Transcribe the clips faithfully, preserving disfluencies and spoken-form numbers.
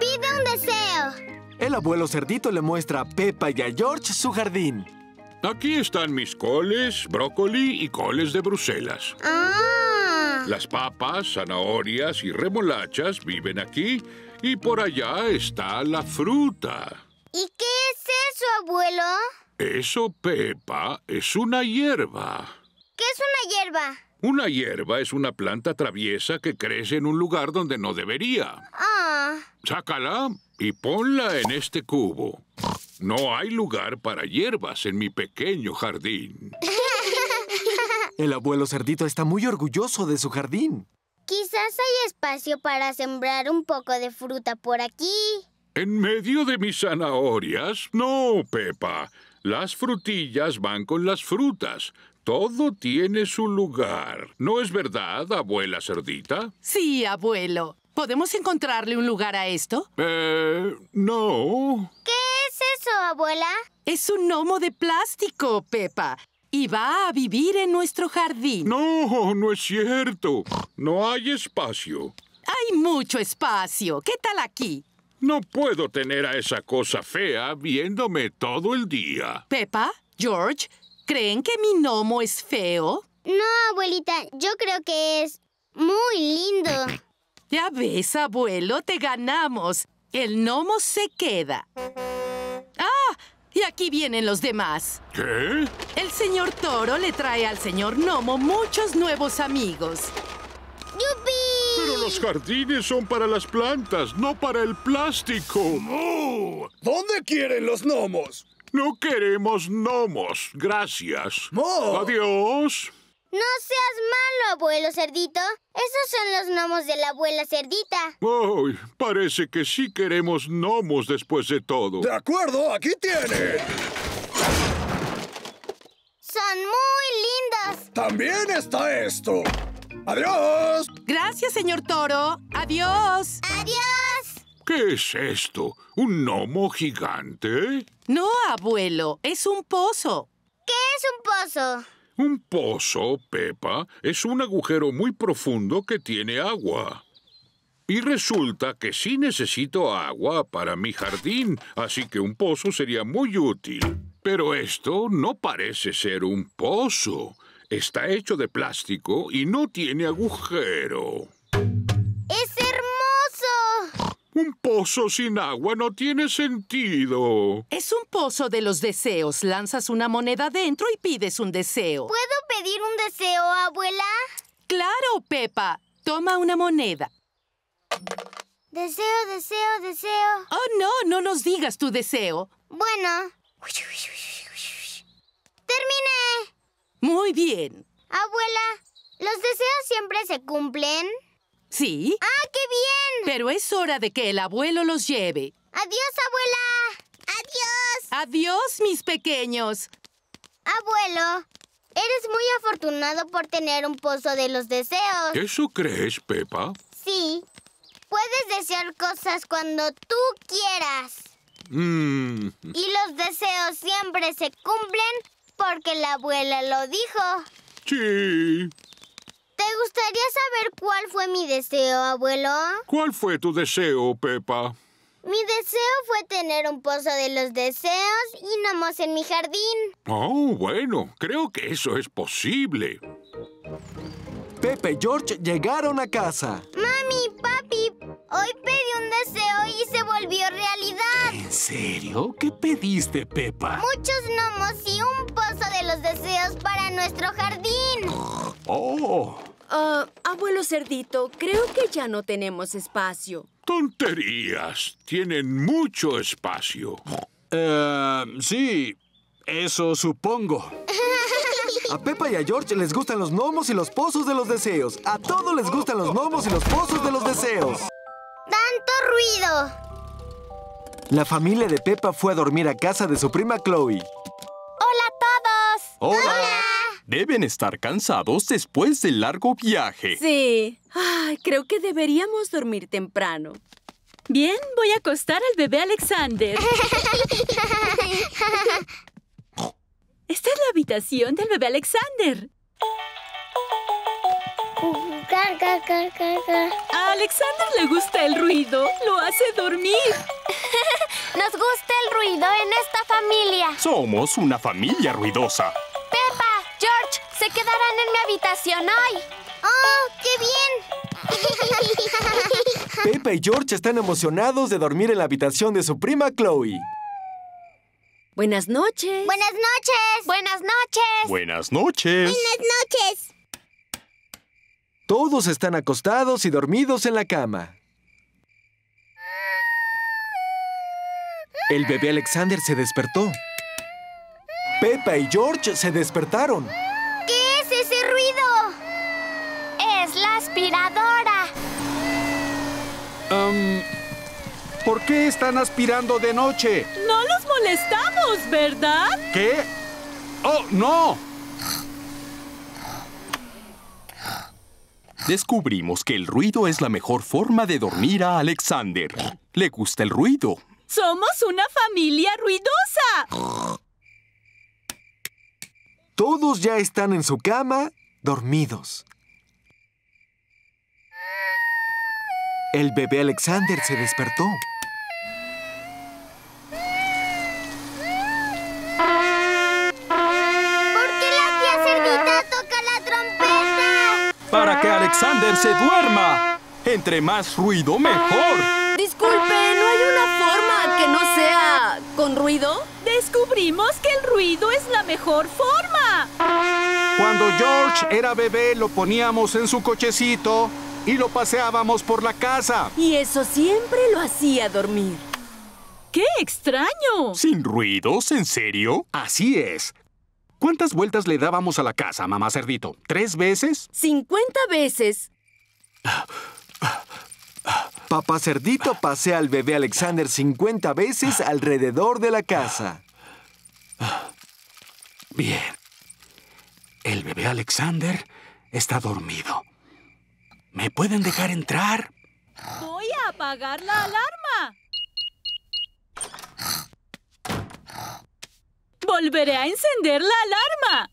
Pide un deseo. El abuelo cerdito le muestra a Peppa y a George su jardín. Aquí están mis coles, brócoli y coles de Bruselas. Ah. Las papas, zanahorias y remolachas viven aquí y por allá está la fruta. ¿Y qué es eso, abuelo? Eso, Peppa, es una hierba. ¿Qué es una hierba? Una hierba es una planta traviesa que crece en un lugar donde no debería. Ah. Sácala y ponla en este cubo. No hay lugar para hierbas en mi pequeño jardín. El abuelo cerdito está muy orgulloso de su jardín. Quizás hay espacio para sembrar un poco de fruta por aquí. ¿En medio de mis zanahorias? No, Peppa. Las frutillas van con las frutas. Todo tiene su lugar. ¿No es verdad, abuela cerdita? Sí, abuelo. ¿Podemos encontrarle un lugar a esto? Eh, no. ¿Qué es eso, abuela? Es un gnomo de plástico, Peppa. Y va a vivir en nuestro jardín. No, no es cierto. No hay espacio. Hay mucho espacio. ¿Qué tal aquí? No puedo tener a esa cosa fea viéndome todo el día. Peppa, George, ¿creen que mi gnomo es feo? No, abuelita, yo creo que es muy lindo. Ya ves, abuelo, te ganamos. El gnomo se queda. ¡Ah! Y aquí vienen los demás. ¿Qué? El señor Toro le trae al señor Gnomo muchos nuevos amigos. ¡Yupi! Pero los jardines son para las plantas, no para el plástico. ¡Moo! ¿Dónde quieren los gnomos? No queremos gnomos, gracias. ¡Moo! Adiós. No seas malo, abuelo cerdito. Esos son los gnomos de la abuela cerdita. Ay, parece que sí queremos gnomos después de todo. De acuerdo, aquí tienen. Son muy lindos. También está esto. ¡Adiós! Gracias, señor Toro. Adiós. ¡Adiós! ¿Qué es esto? ¿Un gnomo gigante? No, abuelo, es un pozo. ¿Qué es un pozo? Un pozo, Peppa, es un agujero muy profundo que tiene agua. Y resulta que sí necesito agua para mi jardín, así que un pozo sería muy útil. Pero esto no parece ser un pozo. Está hecho de plástico y no tiene agujero. ¡Es hermoso! Un pozo sin agua no tiene sentido. Es un pozo de los deseos. Lanzas una moneda dentro y pides un deseo. ¿Puedo pedir un deseo, abuela? ¡Claro, Peppa! Toma una moneda. Deseo, deseo, deseo. Oh, no, no nos digas tu deseo. Bueno. ¡Terminé! Muy bien. Abuela, ¿los deseos siempre se cumplen? ¿Sí? ¡Ah, qué bien! Pero es hora de que el abuelo los lleve. ¡Adiós, abuela! ¡Adiós! ¡Adiós, mis pequeños! Abuelo, eres muy afortunado por tener un pozo de los deseos. ¿Eso crees, Peppa? Sí. Puedes desear cosas cuando tú quieras. Mm. Y los deseos siempre se cumplen porque la abuela lo dijo. Sí. ¿Te gustaría saber cuál fue mi deseo, abuelo? ¿Cuál fue tu deseo, Peppa? Mi deseo fue tener un pozo de los deseos y gnomos en mi jardín. Oh, bueno, creo que eso es posible. Peppa y George llegaron a casa. Mami, papi, hoy pedí un deseo y se volvió realidad. ¿En serio? ¿Qué pediste, Peppa? Muchos gnomos y un pozo de los deseos para nuestro jardín. ¡Oh! Uh, abuelo cerdito, creo que ya no tenemos espacio. Tonterías. Tienen mucho espacio. Eh, sí, eso supongo. A Peppa y a George les gustan los gnomos y los pozos de los deseos. A todos les gustan los gnomos y los pozos de los deseos. ¡Tanto ruido! La familia de Peppa fue a dormir a casa de su prima Chloe. ¡Hola a todos! ¡Hola! Deben estar cansados después del largo viaje. Sí. Ay, creo que deberíamos dormir temprano. Bien, voy a acostar al bebé Alexander. Esta es la habitación del bebé Alexander. Car, car, car, car, car. A Alexander le gusta el ruido. Lo hace dormir. Nos gusta el ruido en esta familia. Somos una familia ruidosa. Peppa, George, se quedarán en mi habitación hoy. ¡Oh, qué bien! Peppa y George están emocionados de dormir en la habitación de su prima Chloe. Buenas noches. Buenas noches. Buenas noches. Buenas noches. Buenas noches. Todos están acostados y dormidos en la cama. El bebé Alexander se despertó. Peppa y George se despertaron. ¿Qué es ese ruido? Es la aspiradora. Um, ¿Por qué están aspirando de noche? No los molestamos, ¿verdad? ¿Qué? ¡Oh, no! Descubrimos que el ruido es la mejor forma de dormir a Alexander. Le gusta el ruido. Somos una familia ruidosa. Todos ya están en su cama, dormidos. El bebé Alexander se despertó. ¿Por qué la tía Cerdita toca la trompeta? Para que Alexander se duerma. Entre más ruido, mejor. Disculpe, ¿no hay una forma que no sea con ruido? Descubrimos que el ruido es la mejor forma. Cuando George era bebé, lo poníamos en su cochecito y lo paseábamos por la casa. Y eso siempre lo hacía dormir. ¡Qué extraño! ¿Sin ruidos? ¿En serio? Así es. ¿Cuántas vueltas le dábamos a la casa, mamá Cerdito? ¿Tres veces? cincuenta veces. Papá Cerdito pasea al bebé Alexander cincuenta veces alrededor de la casa. Bien. El bebé Alexander está dormido. ¿Me pueden dejar entrar? Voy a apagar la alarma. Volveré a encender la alarma.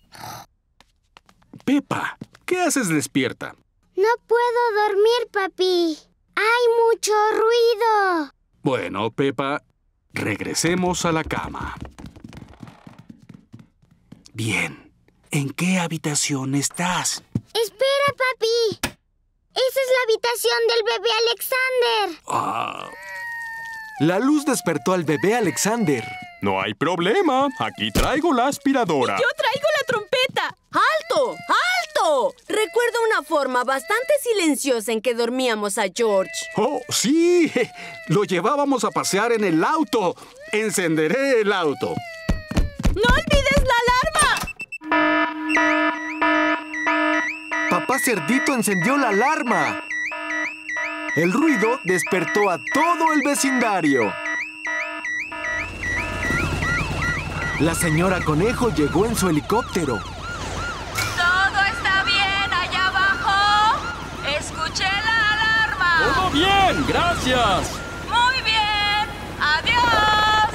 Peppa, ¿qué haces despierta? No puedo dormir, papi. Hay mucho ruido. Bueno, Peppa, regresemos a la cama. Bien. ¿En qué habitación estás? Espera, papi. Esa es la habitación del bebé Alexander. Ah, La luz despertó al bebé Alexander. No hay problema. Aquí traigo la aspiradora. Yo traigo la trompeta. ¡Alto! ¡Alto! Recuerdo una forma bastante silenciosa en que dormíamos a George. ¡Oh, sí! Lo llevábamos a pasear en el auto. Encenderé el auto. ¡No olvides la alarma! Papá Cerdito encendió la alarma. El ruido despertó a todo el vecindario. La señora Conejo llegó en su helicóptero. ¿Todo está bien allá abajo? Escuché la alarma. ¡Todo bien! ¡Gracias! Muy bien. Adiós.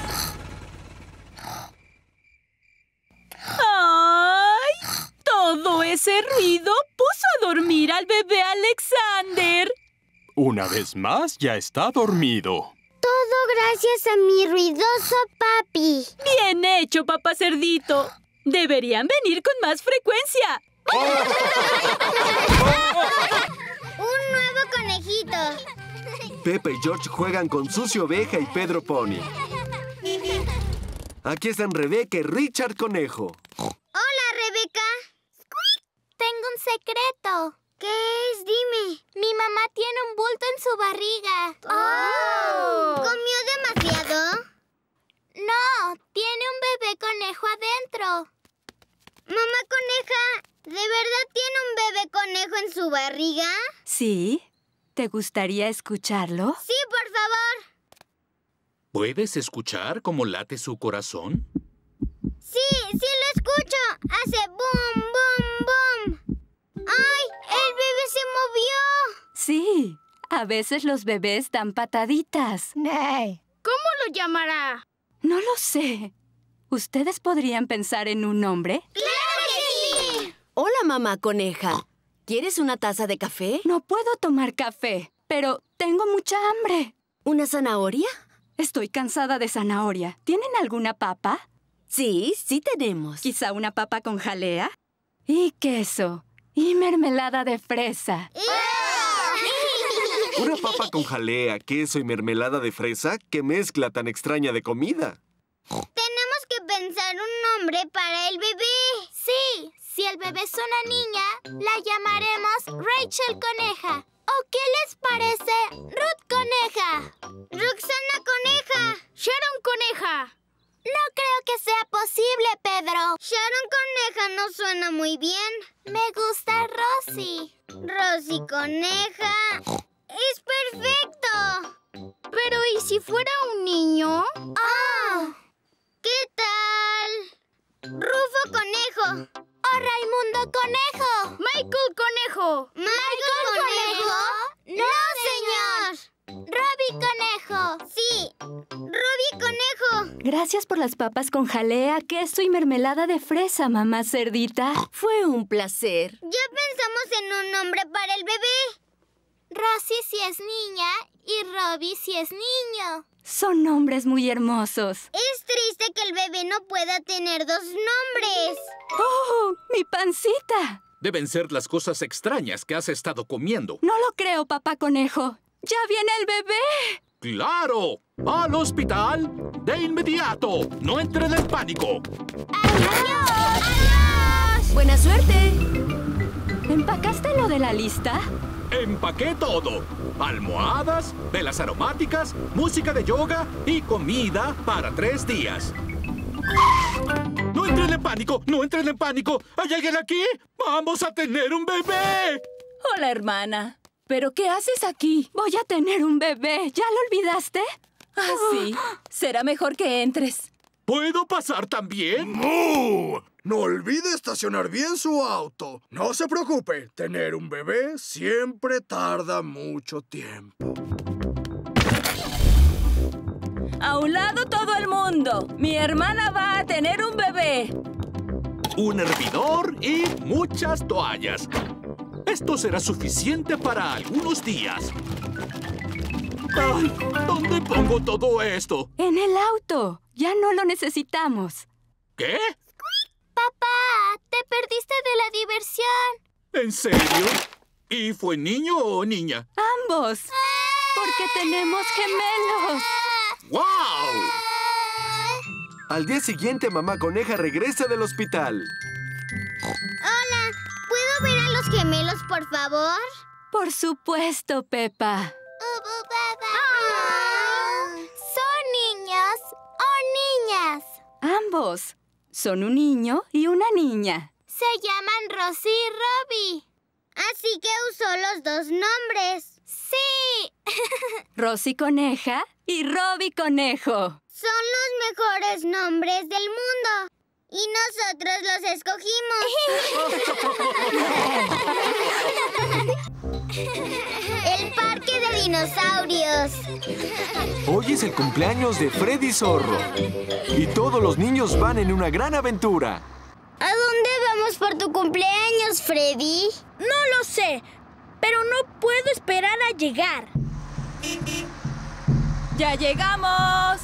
¡Ay! Todo ese ruido puso a dormir al bebé Alexander. Una vez más, ya está dormido. Todo gracias a mi ruidoso papi. Bien hecho, papá Cerdito. Deberían venir con más frecuencia. Un nuevo conejito. Peppa y George juegan con Susi Oveja y Pedro Pony. Aquí están Rebeca y Richard Conejo. Hola, Rebeca. Tengo un secreto. ¿Qué es? Dime. Mi mamá tiene un bulto en su barriga. ¡Oh! ¿Comió demasiado? No, tiene un bebé conejo adentro. Mamá Coneja, ¿de verdad tiene un bebé conejo en su barriga? ¿Sí? ¿Te gustaría escucharlo? Sí, por favor. ¿Puedes escuchar cómo late su corazón? Sí, sí lo escucho. Hace boom, boom, boom. ¡Ay! ¡El bebé se movió! Sí, a veces los bebés dan pataditas. ¿Cómo lo llamará? No lo sé. ¿Ustedes podrían pensar en un nombre? ¡Claro que sí! Hola, mamá coneja. ¿Quieres una taza de café? No puedo tomar café, pero tengo mucha hambre. ¿Una zanahoria? Estoy cansada de zanahoria. ¿Tienen alguna papa? Sí, sí tenemos. ¿Quizá una papa con jalea? Y queso. Y mermelada de fresa. Una papa con jalea, queso y mermelada de fresa. ¿Qué mezcla tan extraña de comida? Tenemos que pensar un nombre para el bebé. Sí, si el bebé es una niña, la llamaremos Rachel Coneja. ¿O qué les parece Ruth Coneja? Roxana Coneja. Sharon Coneja. No creo que sea posible, Pedro. Sharon Coneja no suena muy bien. Me gusta Rosy. Rosy Coneja. ¡Es perfecto! Pero, ¿y si fuera un niño? ¡Oh! ¿Qué tal? Rufo Conejo. ¡O Raimundo Conejo! ¡Michael Conejo! ¿Michael, ¿Michael Conejo? Conejo? ¡No, señor! ¡Robbie Conejo! ¡Sí! ¡Robbie Conejo! Gracias por las papas con jalea, queso y mermelada de fresa, mamá cerdita. Fue un placer. Ya pensamos en un nombre para el bebé. Rosy si es niña y Robbie si es niño. Son nombres muy hermosos. Es triste que el bebé no pueda tener dos nombres. ¡Oh, mi pancita! Deben ser las cosas extrañas que has estado comiendo. No lo creo, papá conejo. ¡Ya viene el bebé! ¡Claro! ¡Al hospital! ¡De inmediato! ¡No entren en pánico! ¡Adiós! ¡Adiós! ¡Buena suerte! ¿Empacaste lo de la lista? Empaqué todo. Almohadas, velas aromáticas, música de yoga y comida para tres días. ¡No entren en pánico! ¡No entren en pánico! ¿Hay alguien aquí? ¡Vamos a tener un bebé! Hola, hermana. ¿Pero qué haces aquí? Voy a tener un bebé. ¿Ya lo olvidaste? Ah, sí. Será mejor que entres. ¿Puedo pasar también? ¡Mu! No olvide estacionar bien su auto. No se preocupe, tener un bebé siempre tarda mucho tiempo. ¡A un lado todo el mundo! ¡Mi hermana va a tener un bebé! Un hervidor y muchas toallas. Esto será suficiente para algunos días. Ay, ¿dónde pongo todo esto? En el auto. Ya no lo necesitamos. ¿Qué? Papá, te perdiste de la diversión. ¿En serio? ¿Y fue niño o niña? Ambos. Porque tenemos gemelos. ¡Wow! Al día siguiente, mamá coneja regresa del hospital. Hola, ¿puedo ver a los gemelos, por favor? Por supuesto, Pepa. ¿Son niños o niñas? Ambos. Son un niño y una niña. Se llaman Rosy y Robbie. Así que usó los dos nombres. ¡Sí! Rosy Coneja y Robbie Conejo. Son los mejores nombres del mundo. Y nosotros los escogimos. El parque de dinosaurios. Hoy es el cumpleaños de Freddy Zorro. Y todos los niños van en una gran aventura. ¿A dónde vamos por tu cumpleaños, Freddy? No lo sé, pero no puedo esperar a llegar. ¡Ya llegamos!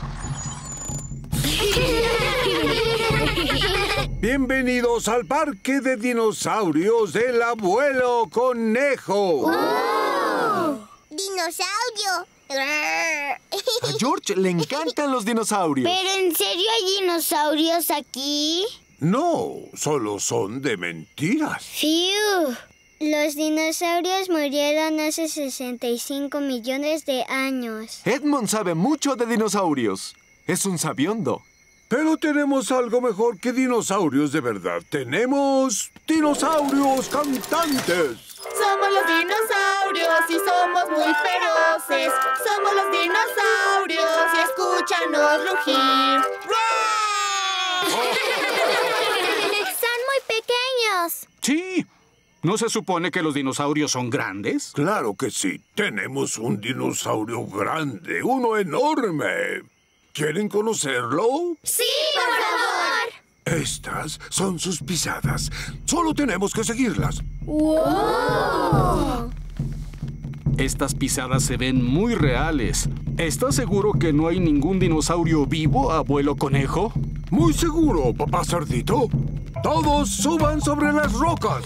Bienvenidos al parque de dinosaurios del abuelo conejo. ¡Oh! ¡Dinosaurio! A George le encantan los dinosaurios. ¿Pero en serio hay dinosaurios aquí? No, solo son de mentiras. ¡Fiu! Los dinosaurios murieron hace sesenta y cinco millones de años. Edmond sabe mucho de dinosaurios. Es un sabiondo. Pero tenemos algo mejor que dinosaurios de verdad. Tenemos dinosaurios cantantes. Somos los dinosaurios y somos muy feroces. Somos los dinosaurios y escúchanos rugir. Son muy pequeños. Sí. ¿No se supone que los dinosaurios son grandes? Claro que sí. Tenemos un dinosaurio grande, uno enorme. ¿Quieren conocerlo? ¡Sí, por favor! Estas son sus pisadas. Solo tenemos que seguirlas. ¡Wow! Estas pisadas se ven muy reales. ¿Estás seguro que no hay ningún dinosaurio vivo, abuelo conejo? Muy seguro, papá cerdito. Todos suban sobre las rocas.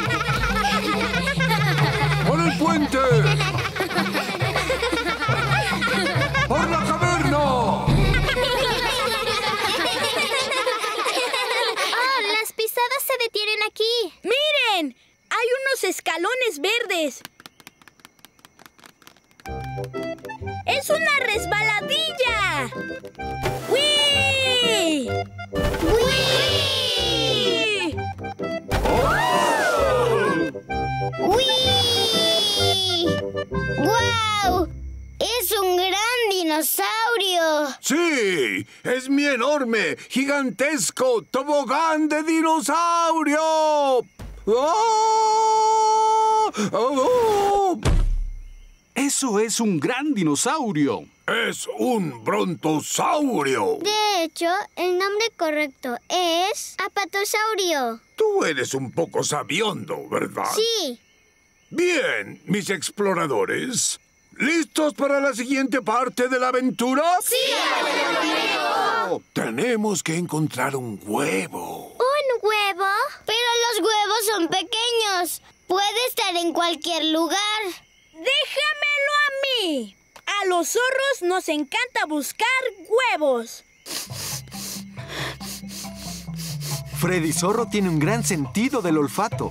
¡Por el puente! ¡Por la caverna! ¡Oh, las pisadas se detienen aquí! ¡Miren! ¡Hay unos escalones verdes! ¡Es una resbaladilla! ¡Uy! ¡Uy! ¡Uy! ¡Guau! ¡Es un gran dinosaurio! ¡Sí! ¡Es mi enorme, gigantesco tobogán de dinosaurio! ¡Oh! ¡Oh! ¡Eso es un gran dinosaurio! ¡Es un brontosaurio! De hecho, el nombre correcto es apatosaurio. Tú eres un poco sabiondo, ¿verdad? Sí. Bien, mis exploradores. ¿Listos para la siguiente parte de la aventura? ¡Sí, abuelo conejo! Tenemos que encontrar un huevo. ¿Un huevo? Pero los huevos son pequeños. Puede estar en cualquier lugar. ¡Déjamelo a mí! A los zorros nos encanta buscar huevos. Freddy Zorro tiene un gran sentido del olfato.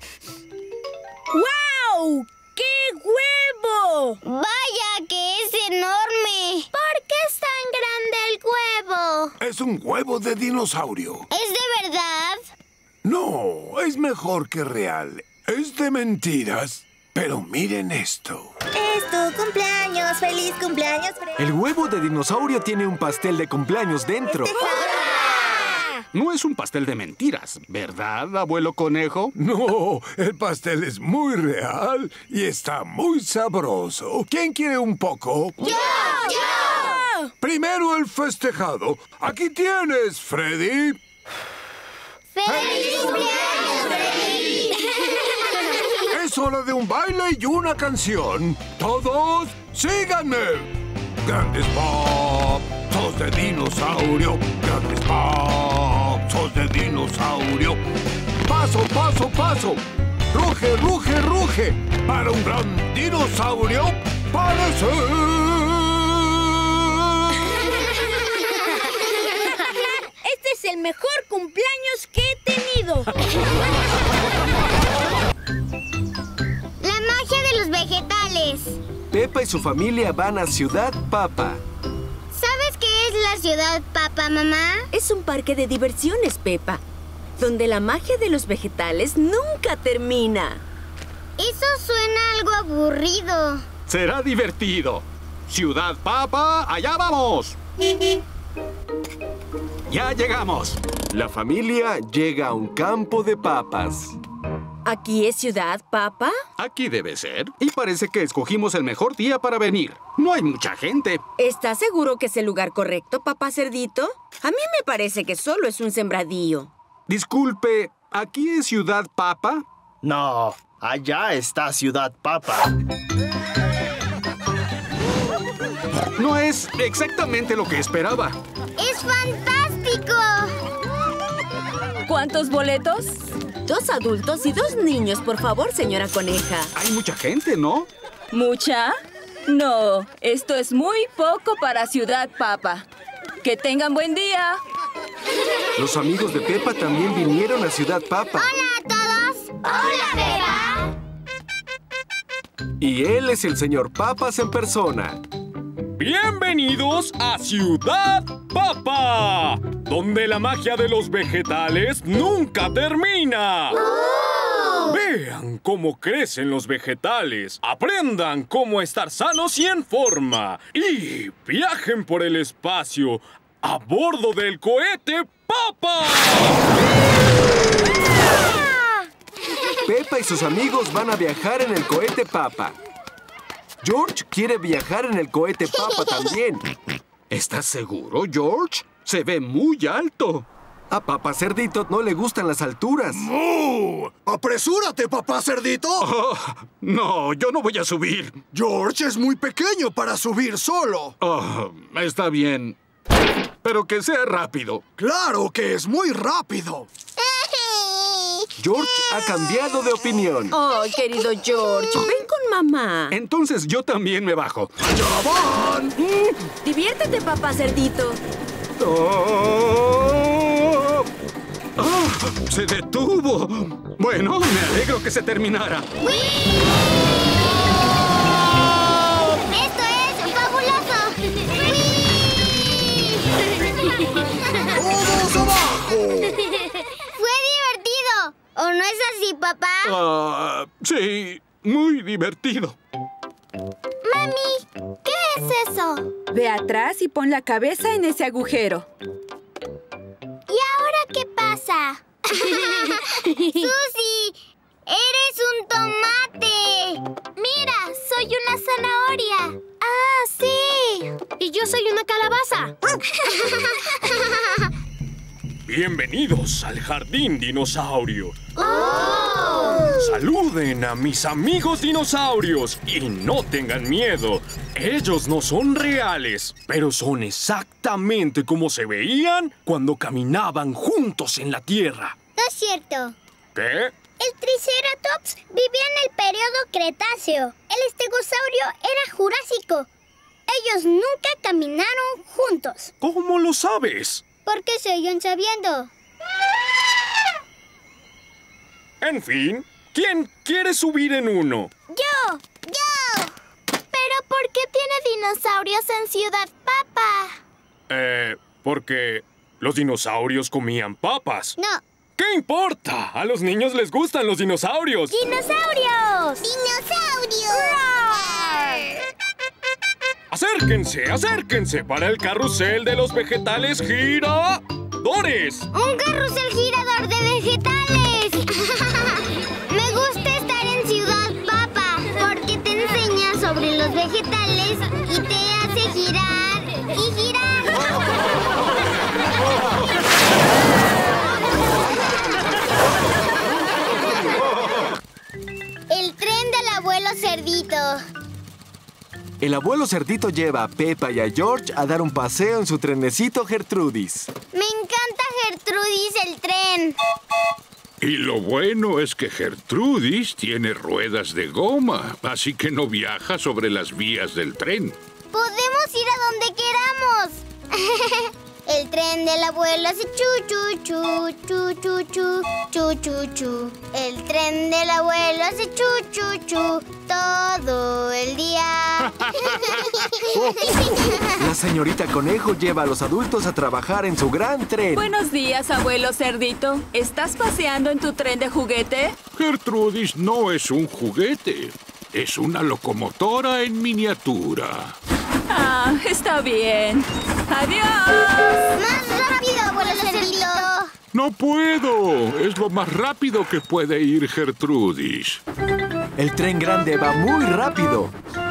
¡Guau! ¡Qué huevo! ¡Vaya que es enorme! ¿Por qué es tan grande el huevo? Es un huevo de dinosaurio. ¿Es de verdad? No, es mejor que real. Es de mentiras. Pero miren esto. Es tu cumpleaños. ¡Feliz cumpleaños, Freddy! El huevo de dinosaurio tiene un pastel de cumpleaños dentro. No es un pastel de mentiras, ¿verdad, abuelo conejo? No, el pastel es muy real y está muy sabroso. ¿Quién quiere un poco? ¡Yo! ¡Yo! Primero el festejado. Aquí tienes, Freddy. ¡Feliz cumpleaños, Freddy! Es hora de un baile y una canción. ¡Todos síganme! Grandes pasos de dinosaurio. Grandes pasos de dinosaurio. Paso, paso, paso. Ruge, ruge, ruge. Para un gran dinosaurio parece. Este es el mejor cumpleaños que he tenido. La magia de los vegetales. Pepa y su familia van a Ciudad Papa. ¿Sabes qué es la Ciudad Papa, mamá? Es un parque de diversiones, Pepa, donde la magia de los vegetales nunca termina. Eso suena algo aburrido. Será divertido. Ciudad Papa, allá vamos. Ya llegamos. La familia llega a un campo de papas. ¿Aquí es Ciudad Papa? Aquí debe ser. Y parece que escogimos el mejor día para venir. No hay mucha gente. ¿Estás seguro que es el lugar correcto, papá cerdito? A mí me parece que solo es un sembradío. Disculpe, ¿aquí es Ciudad Papa? No, allá está Ciudad Papa. No es exactamente lo que esperaba. ¡Es fantástico! ¿Cuántos boletos? Dos adultos y dos niños, por favor, señora coneja. Hay mucha gente, ¿no? ¿Mucha? No, esto es muy poco para Ciudad Papa. ¡Que tengan buen día! Los amigos de Pepa también vinieron a Ciudad Papa. ¡Hola a todos! ¡Hola, Pepa! Y él es el señor Papas en persona. ¡Bienvenidos a Ciudad Papa! Donde la magia de los vegetales nunca termina. ¡Oh! Vean cómo crecen los vegetales, aprendan cómo estar sanos y en forma, y viajen por el espacio a bordo del cohete Papa. Pepa y sus amigos van a viajar en el cohete Papa. George quiere viajar en el cohete Papa también. ¿Estás seguro, George? Se ve muy alto. A Papá Cerdito no le gustan las alturas. ¡Mu! ¡Apresúrate, Papá Cerdito! Oh, no, yo no voy a subir. George es muy pequeño para subir solo. Oh, está bien. Pero que sea rápido. ¡Claro que es muy rápido! George ha cambiado de opinión. Oh, querido George, ven con mamá. Entonces yo también me bajo. ¡Ya van! Diviértete, Papá Cerdito. Oh, oh, ¡se detuvo! Bueno, me alegro que se terminara. ¡Esto es fabuloso! ¡Todos abajo! ¡Fue divertido! ¿O no es así, papá? Ah, sí, muy divertido. Mami, ¿qué es eso? Ve atrás y pon la cabeza en ese agujero. ¿Y ahora qué pasa? ¡Susie! ¡Eres un tomate! ¡Mira! ¡Soy una zanahoria! ¡Ah, sí! Y yo soy una calabaza. Bienvenidos al Jardín Dinosaurio. ¡Oh! Saluden a mis amigos dinosaurios y no tengan miedo. Ellos no son reales, pero son exactamente como se veían cuando caminaban juntos en la Tierra. No es cierto. ¿Qué? El Triceratops vivía en el periodo Cretáceo. El estegosaurio era Jurásico. Ellos nunca caminaron juntos. ¿Cómo lo sabes? ¿Por qué se oyen sabiendo? En fin, ¿quién quiere subir en uno? ¡Yo! ¡Yo! ¿Pero por qué tiene dinosaurios en Ciudad Papa? Eh, porque los dinosaurios comían papas. No. ¿Qué importa? A los niños les gustan los dinosaurios. ¡Dinosaurios! ¡Dinosaurios! ¡Acérquense, acérquense para el carrusel de los vegetales giradores! ¡Un carrusel girador de vegetales! Me gusta estar en Ciudad Papa porque te enseña sobre los vegetales y te hace girar y girar. El tren del abuelo Cerdito. El abuelo Cerdito lleva a Peppa y a George a dar un paseo en su trenecito Gertrudis. Me encanta Gertrudis el tren. Y lo bueno es que Gertrudis tiene ruedas de goma, así que no viaja sobre las vías del tren. Podemos ir a donde queramos. El tren del abuelo hace chu, chu, chu, chu, chu, chu, chu, chu, chu. El tren del abuelo hace chu, chu, chu, todo el día. La señorita Conejo lleva a los adultos a trabajar en su gran tren. Buenos días, abuelo Cerdito. ¿Estás paseando en tu tren de juguete? Gertrudis no es un juguete, es una locomotora en miniatura. Ah, está bien. ¡Adiós! ¡Más rápido, abuelo Cerdito! ¡No puedo! Es lo más rápido que puede ir Gertrudis. El tren grande va muy rápido.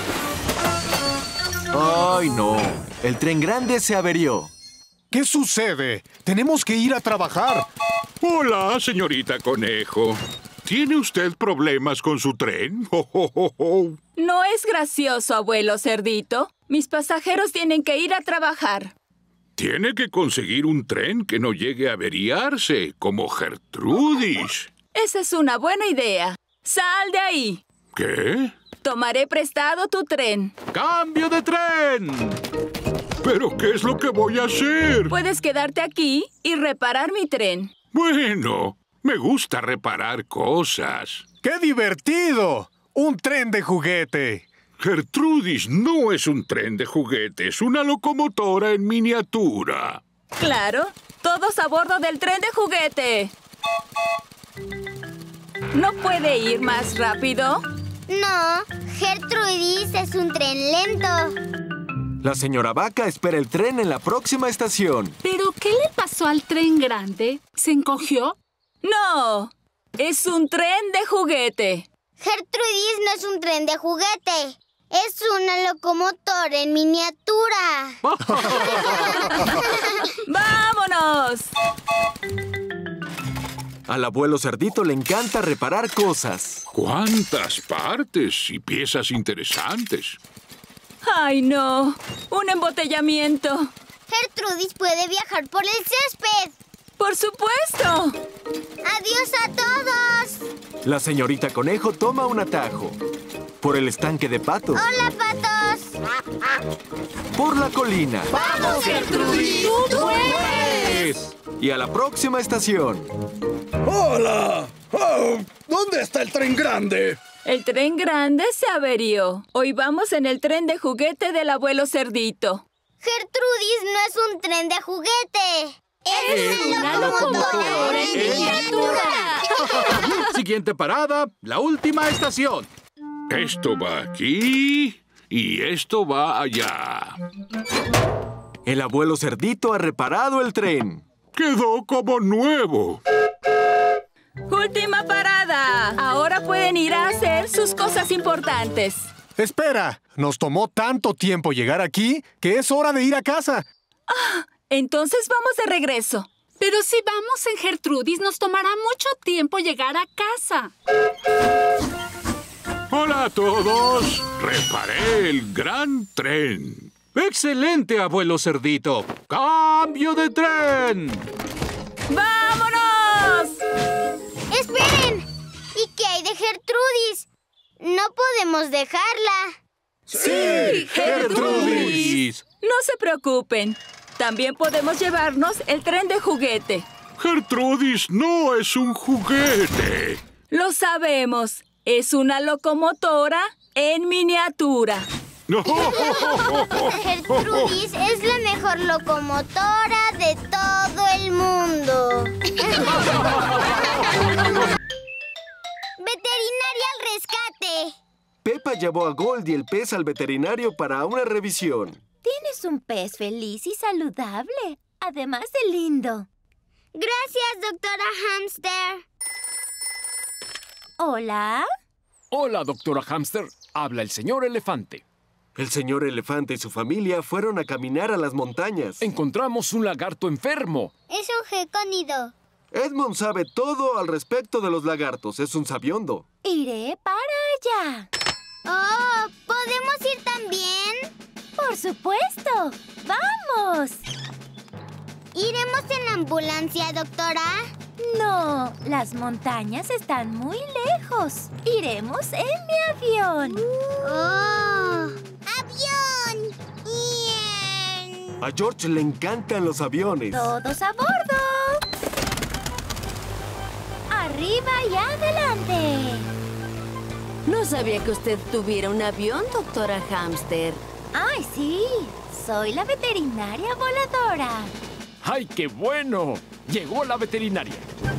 ¡Ay, no! El tren grande se averió. ¿Qué sucede? Tenemos que ir a trabajar. Hola, señorita Conejo. ¿Tiene usted problemas con su tren? Oh, oh, oh, oh. No es gracioso, abuelo Cerdito. Mis pasajeros tienen que ir a trabajar. Tiene que conseguir un tren que no llegue a averiarse, como Gertrudis. Esa es una buena idea. ¡Sal de ahí! ¿Qué? Tomaré prestado tu tren. ¡Cambio de tren! ¿Pero qué es lo que voy a hacer? Puedes quedarte aquí y reparar mi tren. Bueno, me gusta reparar cosas. ¡Qué divertido! ¡Un tren de juguete! Gertrudis no es un tren de juguete, es una locomotora en miniatura. Claro, todos a bordo del tren de juguete. ¿No puede ir más rápido? No, Gertrudis es un tren lento. La señora Vaca espera el tren en la próxima estación. ¿Pero qué le pasó al tren grande? ¿Se encogió? No, es un tren de juguete. Gertrudis no es un tren de juguete. Es una locomotora en miniatura. ¡Vámonos! Al abuelo Cerdito le encanta reparar cosas. ¡Cuántas partes y piezas interesantes! ¡Ay, no! ¡Un embotellamiento! Gertrudis puede viajar por el césped. ¡Por supuesto! ¡Adiós a todos! La señorita Conejo toma un atajo. Por el estanque de patos. ¡Hola, patos! Por la colina. ¡Vamos, Gertrudis! ¡Tú puedes! Y a la próxima estación. ¡Hola! Oh, ¿dónde está el tren grande? El tren grande se averió. Hoy vamos en el tren de juguete del abuelo Cerdito. Gertrudis no es un tren de juguete. ¡Es, es una locomotora en miniatura! Siguiente parada, la última estación. Esto va aquí y esto va allá. El abuelo Cerdito ha reparado el tren. ¡Quedó como nuevo! ¡Última parada! Ahora pueden ir a hacer sus cosas importantes. Espera, nos tomó tanto tiempo llegar aquí que es hora de ir a casa. Ah, entonces vamos de regreso. Pero si vamos en Gertrudis, nos tomará mucho tiempo llegar a casa. ¡Hola a todos! Reparé el gran tren. ¡Excelente, abuelo Cerdito! ¡Cambio de tren! ¡Vámonos! ¡Esperen! ¿Y qué hay de Gertrudis? No podemos dejarla. ¡Sí, Gertrudis! No se preocupen. También podemos llevarnos el tren de juguete. Gertrudis no es un juguete. Lo sabemos. Es una locomotora en miniatura. Gertrudis es la mejor locomotora de todo el mundo. ¡Veterinaria al rescate! Peppa llevó a Goldie el pez al veterinario para una revisión. Tienes un pez feliz y saludable, además de lindo. Gracias, doctora Hamster. ¿Hola? Hola, doctora Hamster. Habla el señor Elefante. El señor Elefante y su familia fueron a caminar a las montañas. Encontramos un lagarto enfermo. Es un gecónido. Edmond sabe todo al respecto de los lagartos. Es un sabiondo. Iré para allá. Oh, ¿podemos ir también? Por supuesto. ¡Vamos! ¿Iremos en la ambulancia, doctora? No, las montañas están muy lejos. Iremos en mi avión. ¡Oh! ¡Avión! ¡Bien! A George le encantan los aviones. ¡Todos a bordo! ¡Arriba y adelante! No sabía que usted tuviera un avión, doctora Hamster. ¡Ay, sí! Soy la veterinaria voladora. ¡Ay, qué bueno! Llegó la veterinaria.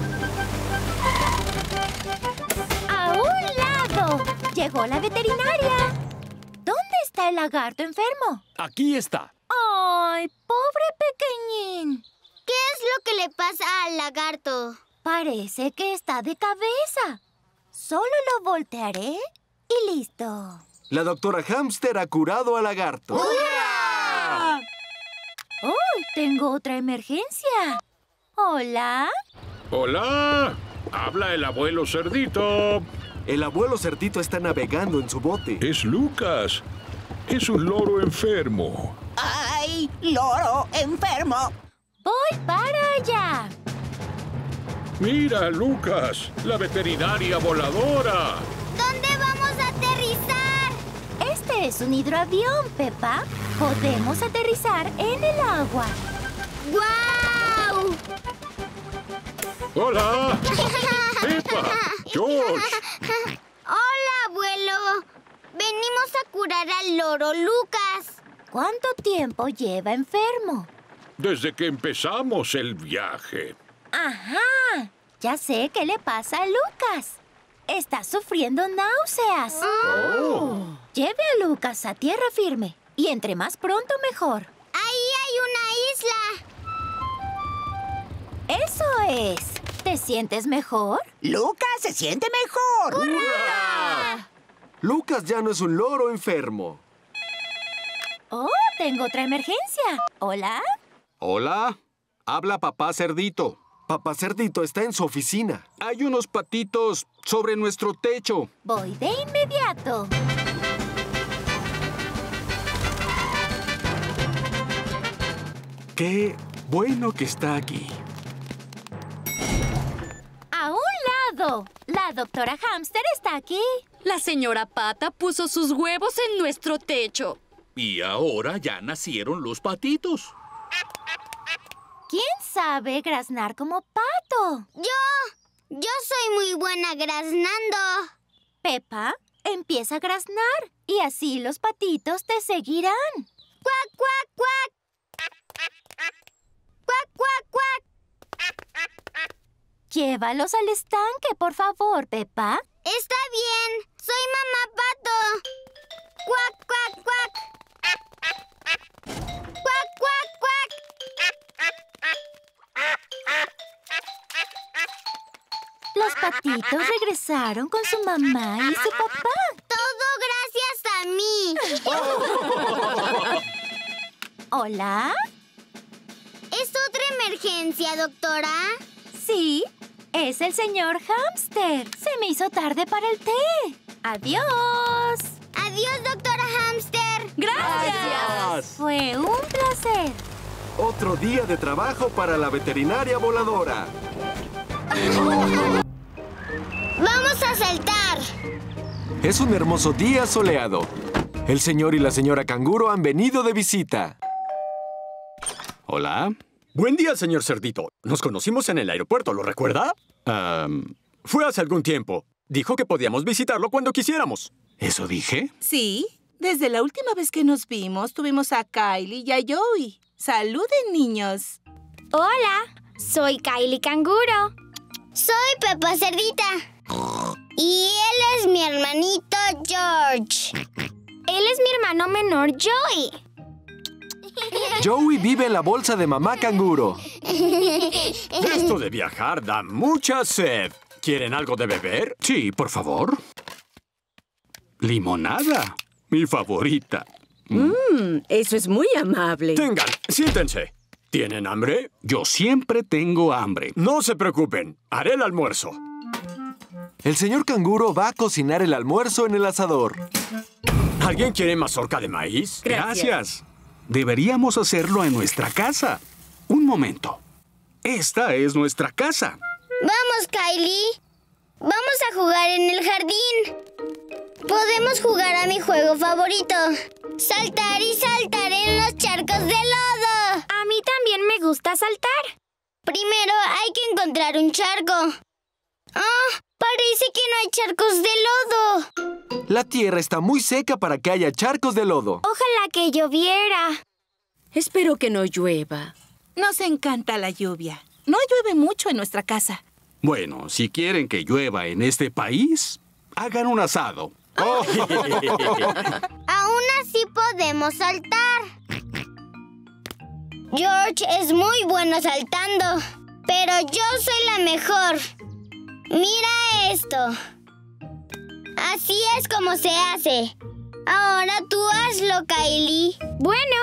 ¡A un lado! Llegó la veterinaria. ¿Dónde está el lagarto enfermo? Aquí está. ¡Ay, pobre pequeñín! ¿Qué es lo que le pasa al lagarto? Parece que está de cabeza. Solo lo voltearé y listo. La doctora Hamster ha curado al lagarto. ¡Hurra! ¡Oh, tengo otra emergencia! ¿Hola? ¡Hola! Habla el abuelo Cerdito. El abuelo Cerdito está navegando en su bote. Es Lucas. Es un loro enfermo. ¡Ay, loro enfermo! Voy para allá. Mira, Lucas, la veterinaria voladora. ¿Dónde vamos a aterrizar? Este es un hidroavión, Peppa. Podemos aterrizar en el agua. ¡Guau! ¡Hola! ¡Peppa! ¡George! ¡Hola, abuelo! Venimos a curar al loro Lucas. ¿Cuánto tiempo lleva enfermo? Desde que empezamos el viaje. ¡Ajá! Ya sé qué le pasa a Lucas. Está sufriendo náuseas. Oh. Lleve a Lucas a tierra firme. Y entre más pronto, mejor. ¡Ahí hay una isla! ¡Eso es! ¿Te sientes mejor? ¡Lucas se siente mejor! ¡Hurra! Lucas ya no es un loro enfermo. Oh, tengo otra emergencia. ¿Hola? Hola, habla papá Cerdito. Papá Cerdito está en su oficina. Hay unos patitos sobre nuestro techo. Voy de inmediato. Qué bueno que está aquí. ¡A un lado! La doctora Hamster está aquí. La señora Pata puso sus huevos en nuestro techo. Y ahora ya nacieron los patitos. ¿Quién sabe graznar como pato? ¡Yo! ¡Yo soy muy buena graznando! Peppa, empieza a graznar y así los patitos te seguirán. ¡Cuac, cuac, cuac! ¡Cuac, cuac, cuac! Llévalos al estanque, por favor, Peppa. Está bien. Soy mamá pato. ¡Cuac, cuac, cuac! ¡Cuac, cuac, cuac! Los patitos regresaron con su mamá y su papá. Todo gracias a mí. ¿Hola? ¿Es otra emergencia, doctora? Sí, es el señor Hamster. Se me hizo tarde para el té. ¡Adiós! ¡Adiós, doctora Hamster! ¡Gracias! Fue un placer. Otro día de trabajo para la veterinaria voladora. ¡Vamos a saltar! Es un hermoso día soleado. El señor y la señora Canguro han venido de visita. Hola. Buen día, señor Cerdito. Nos conocimos en el aeropuerto, ¿lo recuerda? Um, fue hace algún tiempo. Dijo que podíamos visitarlo cuando quisiéramos. ¿Eso dije? Sí. Desde la última vez que nos vimos, tuvimos a Kylie y a Joey. ¡Saluden, niños! Hola, soy Kylie Canguro. Soy Peppa Cerdita. Y él es mi hermanito George. Él es mi hermano menor Joey. Joey vive en la bolsa de mamá Canguro. Esto de viajar da mucha sed. ¿Quieren algo de beber? Sí, por favor. Limonada, mi favorita. Mmm, eso es muy amable. Tengan, siéntense. ¿Tienen hambre? Yo siempre tengo hambre. No se preocupen, haré el almuerzo. El señor Canguro va a cocinar el almuerzo en el asador. ¿Alguien quiere mazorca de maíz? Gracias. Gracias. Deberíamos hacerlo en nuestra casa. Un momento. Esta es nuestra casa. Vamos, Kylie. Vamos a jugar en el jardín. Podemos jugar a mi juego favorito. Saltar y saltar en los charcos de lodo. A mí también me gusta saltar. Primero hay que encontrar un charco. ¡Ah! Parece que no hay charcos de lodo. La tierra está muy seca para que haya charcos de lodo. Ojalá que lloviera. Espero que no llueva. Nos encanta la lluvia. No llueve mucho en nuestra casa. Bueno, si quieren que llueva en este país, hagan un asado. Oh. Aún así podemos saltar. George es muy bueno saltando, pero yo soy la mejor. Mira esto. Así es como se hace. Ahora tú hazlo, Kylie. Bueno.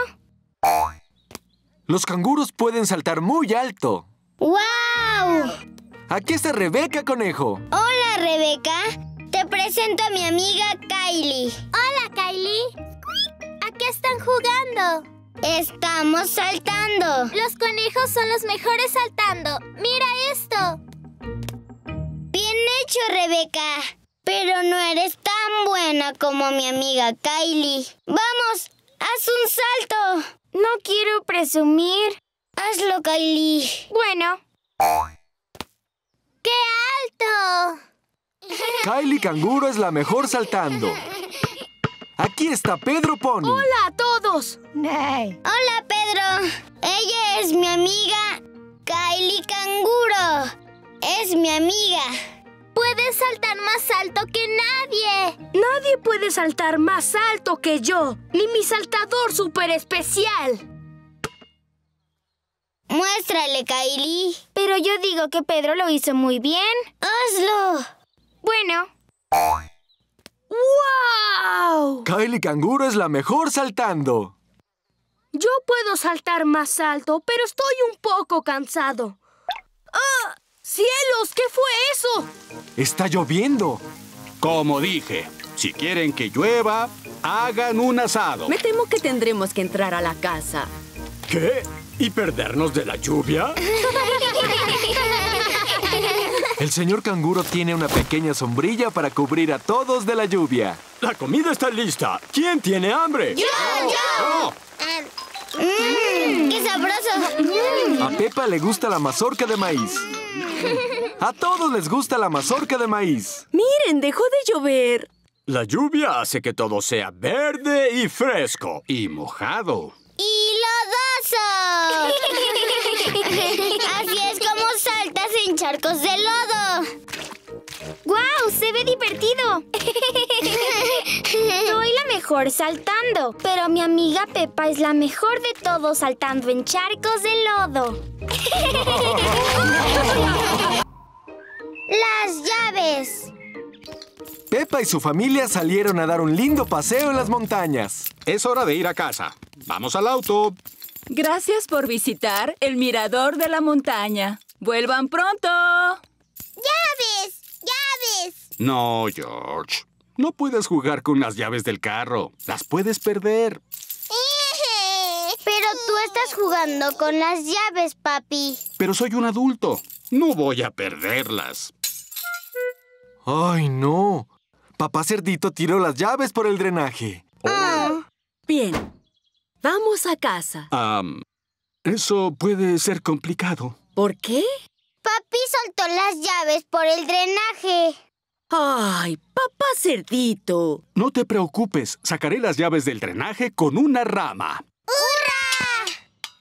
Los canguros pueden saltar muy alto. ¡Guau! Aquí está Rebeca Conejo. Hola, Rebeca. Te presento a mi amiga Kylie. Hola, Kylie. ¿A qué están jugando? Estamos saltando. Los conejos son los mejores saltando. Mira esto. Bien hecho, Rebeca. Pero no eres tan buena como mi amiga Kylie. ¡Vamos! ¡Haz un salto! No quiero presumir. Hazlo, Kylie. Bueno. ¡Qué alto! Kylie Canguro es la mejor saltando. Aquí está Pedro Pony. ¡Hola a todos! Hey. ¡Hola, Pedro! Ella es mi amiga Kylie Canguro. Es mi amiga. Puedes saltar más alto que nadie. Nadie puede saltar más alto que yo, ni mi saltador súper especial. Muéstrale, Kylie. Pero yo digo que Pedro lo hizo muy bien. ¡Hazlo! Bueno. ¡Wow! Kylie Canguro es la mejor saltando. Yo puedo saltar más alto, pero estoy un poco cansado. ¡Ah! ¡Cielos! ¿Qué fue eso? Está lloviendo. Como dije, si quieren que llueva, hagan un asado. Me temo que tendremos que entrar a la casa. ¿Qué? ¿Y perdernos de la lluvia? El señor Canguro tiene una pequeña sombrilla para cubrir a todos de la lluvia. La comida está lista. ¿Quién tiene hambre? ¡Yo! ¡Yo! ¡Mmm! ¡Qué sabroso! A Peppa le gusta la mazorca de maíz. A todos les gusta la mazorca de maíz. Miren, dejó de llover. La lluvia hace que todo sea verde y fresco y mojado. ¡Y lodoso! Así es como saltas en charcos de lodo. ¡Guau! ¡Se ve divertido! Soy la mejor saltando, pero mi amiga Peppa es la mejor de todos saltando en charcos de lodo. ¡Las llaves! Peppa y su familia salieron a dar un lindo paseo en las montañas. Es hora de ir a casa. ¡Vamos al auto! Gracias por visitar el mirador de la montaña. ¡Vuelvan pronto! ¡Llaves! ¡Llaves! No, George. No puedes jugar con las llaves del carro. Las puedes perder. Pero tú estás jugando con las llaves, papi. Pero soy un adulto. No voy a perderlas. ¡Ay, no! Papá Cerdito tiró las llaves por el drenaje. Oh. Bien. Vamos a casa. Um, eso puede ser complicado. ¿Por qué? Papi soltó las llaves por el drenaje. ¡Ay, papá Cerdito! No te preocupes. Sacaré las llaves del drenaje con una rama. ¡Hurra!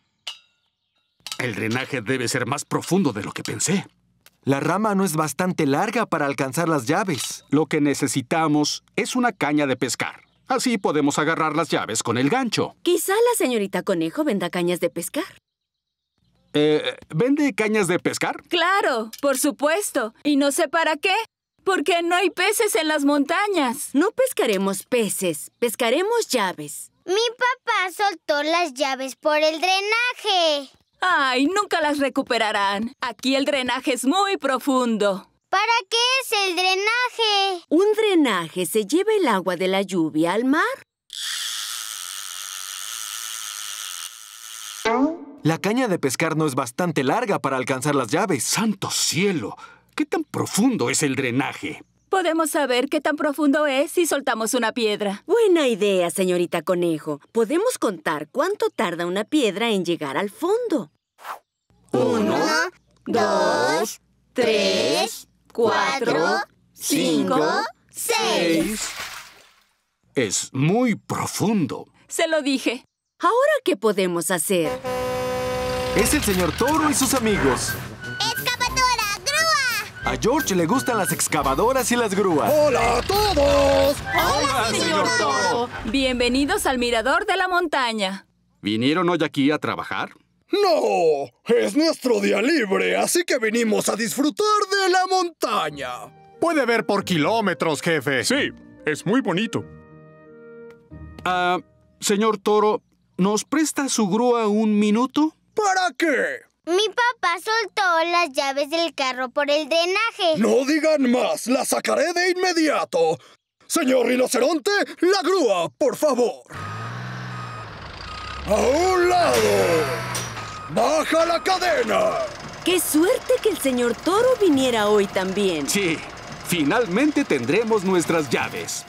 El drenaje debe ser más profundo de lo que pensé. La rama no es bastante larga para alcanzar las llaves. Lo que necesitamos es una caña de pescar. Así podemos agarrar las llaves con el gancho. Quizá la señorita Conejo venda cañas de pescar. Eh, ¿Vende cañas de pescar? ¡Claro! ¡Por supuesto! Y no sé para qué. Porque no hay peces en las montañas. No pescaremos peces. Pescaremos llaves. Mi papá soltó las llaves por el drenaje. ¡Ay! Nunca las recuperarán. Aquí el drenaje es muy profundo. ¿Para qué es el drenaje? Un drenaje se lleva el agua de la lluvia al mar. La caña de pescar no es bastante larga para alcanzar las llaves. ¡Santo cielo! ¿Qué tan profundo es el drenaje? Podemos saber qué tan profundo es si soltamos una piedra. Buena idea, señorita Conejo. Podemos contar cuánto tarda una piedra en llegar al fondo. Uno, dos, tres, cuatro, cinco, seis. Es muy profundo. Se lo dije. ¿Ahora qué podemos hacer? Es el señor Toro y sus amigos. ¡Excavadora, grúa! A George le gustan las excavadoras y las grúas. ¡Hola a todos! ¡Hola, señor Toro! Bienvenidos al mirador de la montaña. ¿Vinieron hoy aquí a trabajar? ¡No! Es nuestro día libre, así que venimos a disfrutar de la montaña. Puede ver por kilómetros, jefe. Sí, es muy bonito. Ah, señor Toro, ¿nos presta su grúa un minuto? ¿Para qué? Mi papá soltó las llaves del carro por el drenaje. No digan más, la sacaré de inmediato. Señor rinoceronte, la grúa, por favor. ¡A un lado! ¡Baja la cadena! ¡Qué suerte que el señor Toro viniera hoy también! Sí, finalmente tendremos nuestras llaves.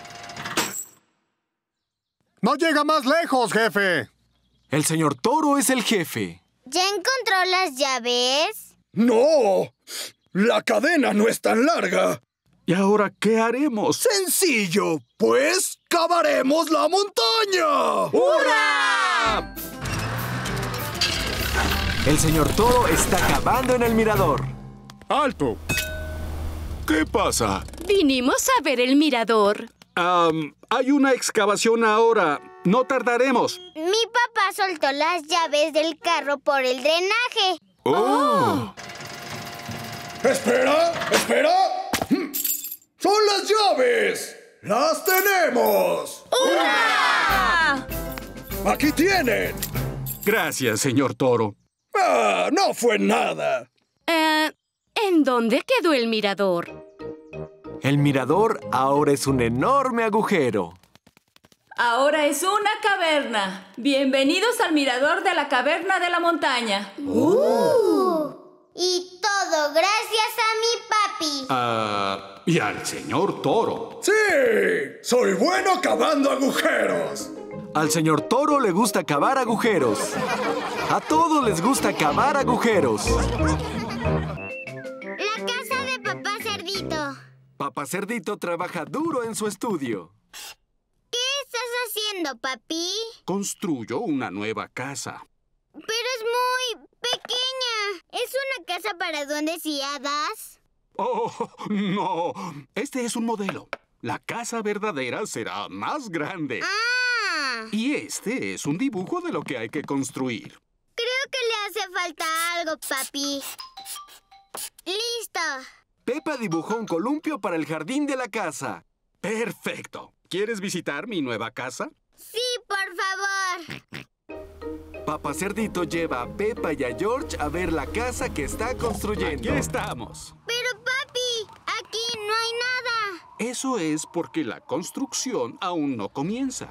¡No llega más lejos, jefe! El señor Toro es el jefe. ¿Ya encontró las llaves? ¡No! La cadena no es tan larga. ¿Y ahora qué haremos? ¡Sencillo! Pues cavaremos la montaña. ¡Hurra! El señor Toro está cavando en el mirador. ¡Alto! ¿Qué pasa? Vinimos a ver el mirador. Um, hay una excavación ahora. No tardaremos. Mi papá soltó las llaves del carro por el drenaje. ¡Oh! ¡Espera! ¡Espera! ¡Son las llaves! ¡Las tenemos! ¡Hurra! ¡Aquí tienen! Gracias, señor Toro. ¡Ah! ¡No fue nada! Eh, ¿en dónde quedó el mirador? El mirador ahora es un enorme agujero. Ahora es una caverna. Bienvenidos al mirador de la caverna de la montaña. Uh. Y todo gracias a mi papi. Ah, y al señor Toro. ¡Sí! ¡Soy bueno cavando agujeros! Al señor Toro le gusta cavar agujeros. A todos les gusta cavar agujeros. La casa de Papá Cerdito. Papá Cerdito trabaja duro en su estudio. ¿Qué estás haciendo, papi? Construyo una nueva casa. Pero es muy pequeña. ¿Es una casa para duendes y hadas? Oh, no. Este es un modelo. La casa verdadera será más grande. ¡Ah! Y este es un dibujo de lo que hay que construir. Creo que le hace falta algo, papi. ¡Listo! Pepa dibujó un columpio para el jardín de la casa. Perfecto. ¿Quieres visitar mi nueva casa? Sí, por favor. Papá Cerdito lleva a Pepa y a George a ver la casa que está construyendo. Aquí estamos. Pero, papi, aquí no hay nada. Eso es porque la construcción aún no comienza.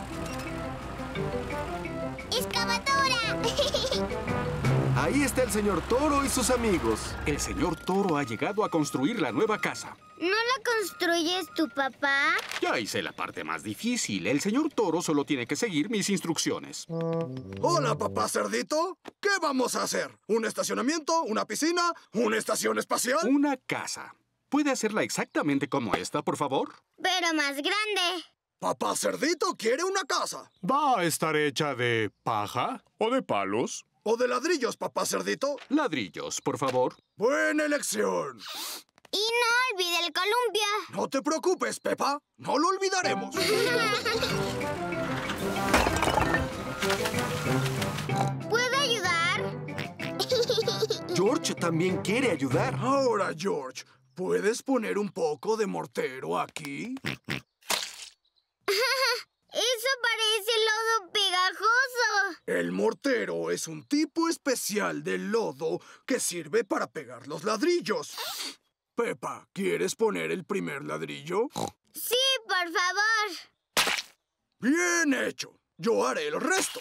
¡Excavadora! Ahí está el señor Toro y sus amigos. El señor Toro ha llegado a construir la nueva casa. ¿No la construyes tu papá? Ya hice la parte más difícil. El señor Toro solo tiene que seguir mis instrucciones. Hola, Papá Cerdito. ¿Qué vamos a hacer? ¿Un estacionamiento? ¿Una piscina? ¿Una estación espacial? Una casa. ¿Puede hacerla exactamente como esta, por favor? Pero más grande. Papá Cerdito quiere una casa. ¿Va a estar hecha de paja o de palos? ¿O de ladrillos, Papá Cerdito? Ladrillos, por favor. Buena elección. Y no olvide el columpio. No te preocupes, Pepa. No lo olvidaremos. ¿Puedo ayudar? George también quiere ayudar. Ahora, George, ¿puedes poner un poco de mortero aquí? Eso parece lodo pegajoso. El mortero es un tipo especial de lodo que sirve para pegar los ladrillos. Pepa, ¿quieres poner el primer ladrillo? Sí, por favor. Bien hecho. Yo haré el resto.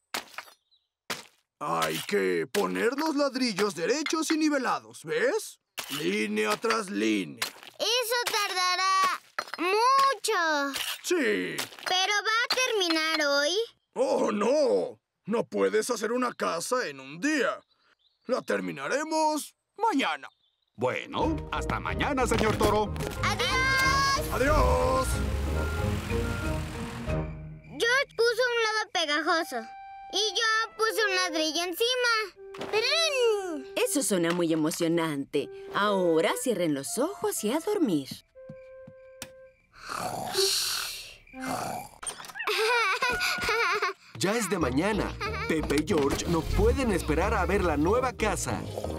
Hay que poner los ladrillos derechos y nivelados, ¿ves? Línea tras línea. Eso tardará mucho. Sí. ¿Pero va a terminar hoy? ¡Oh, no! No puedes hacer una casa en un día. La terminaremos mañana. Bueno, hasta mañana, señor Toro. ¡Adiós! ¡Adiós! George puso un lodo pegajoso. Y yo puse un ladrillo encima. Eso suena muy emocionante. Ahora cierren los ojos y a dormir. Ya es de mañana. Pepe y George no pueden esperar a ver la nueva casa.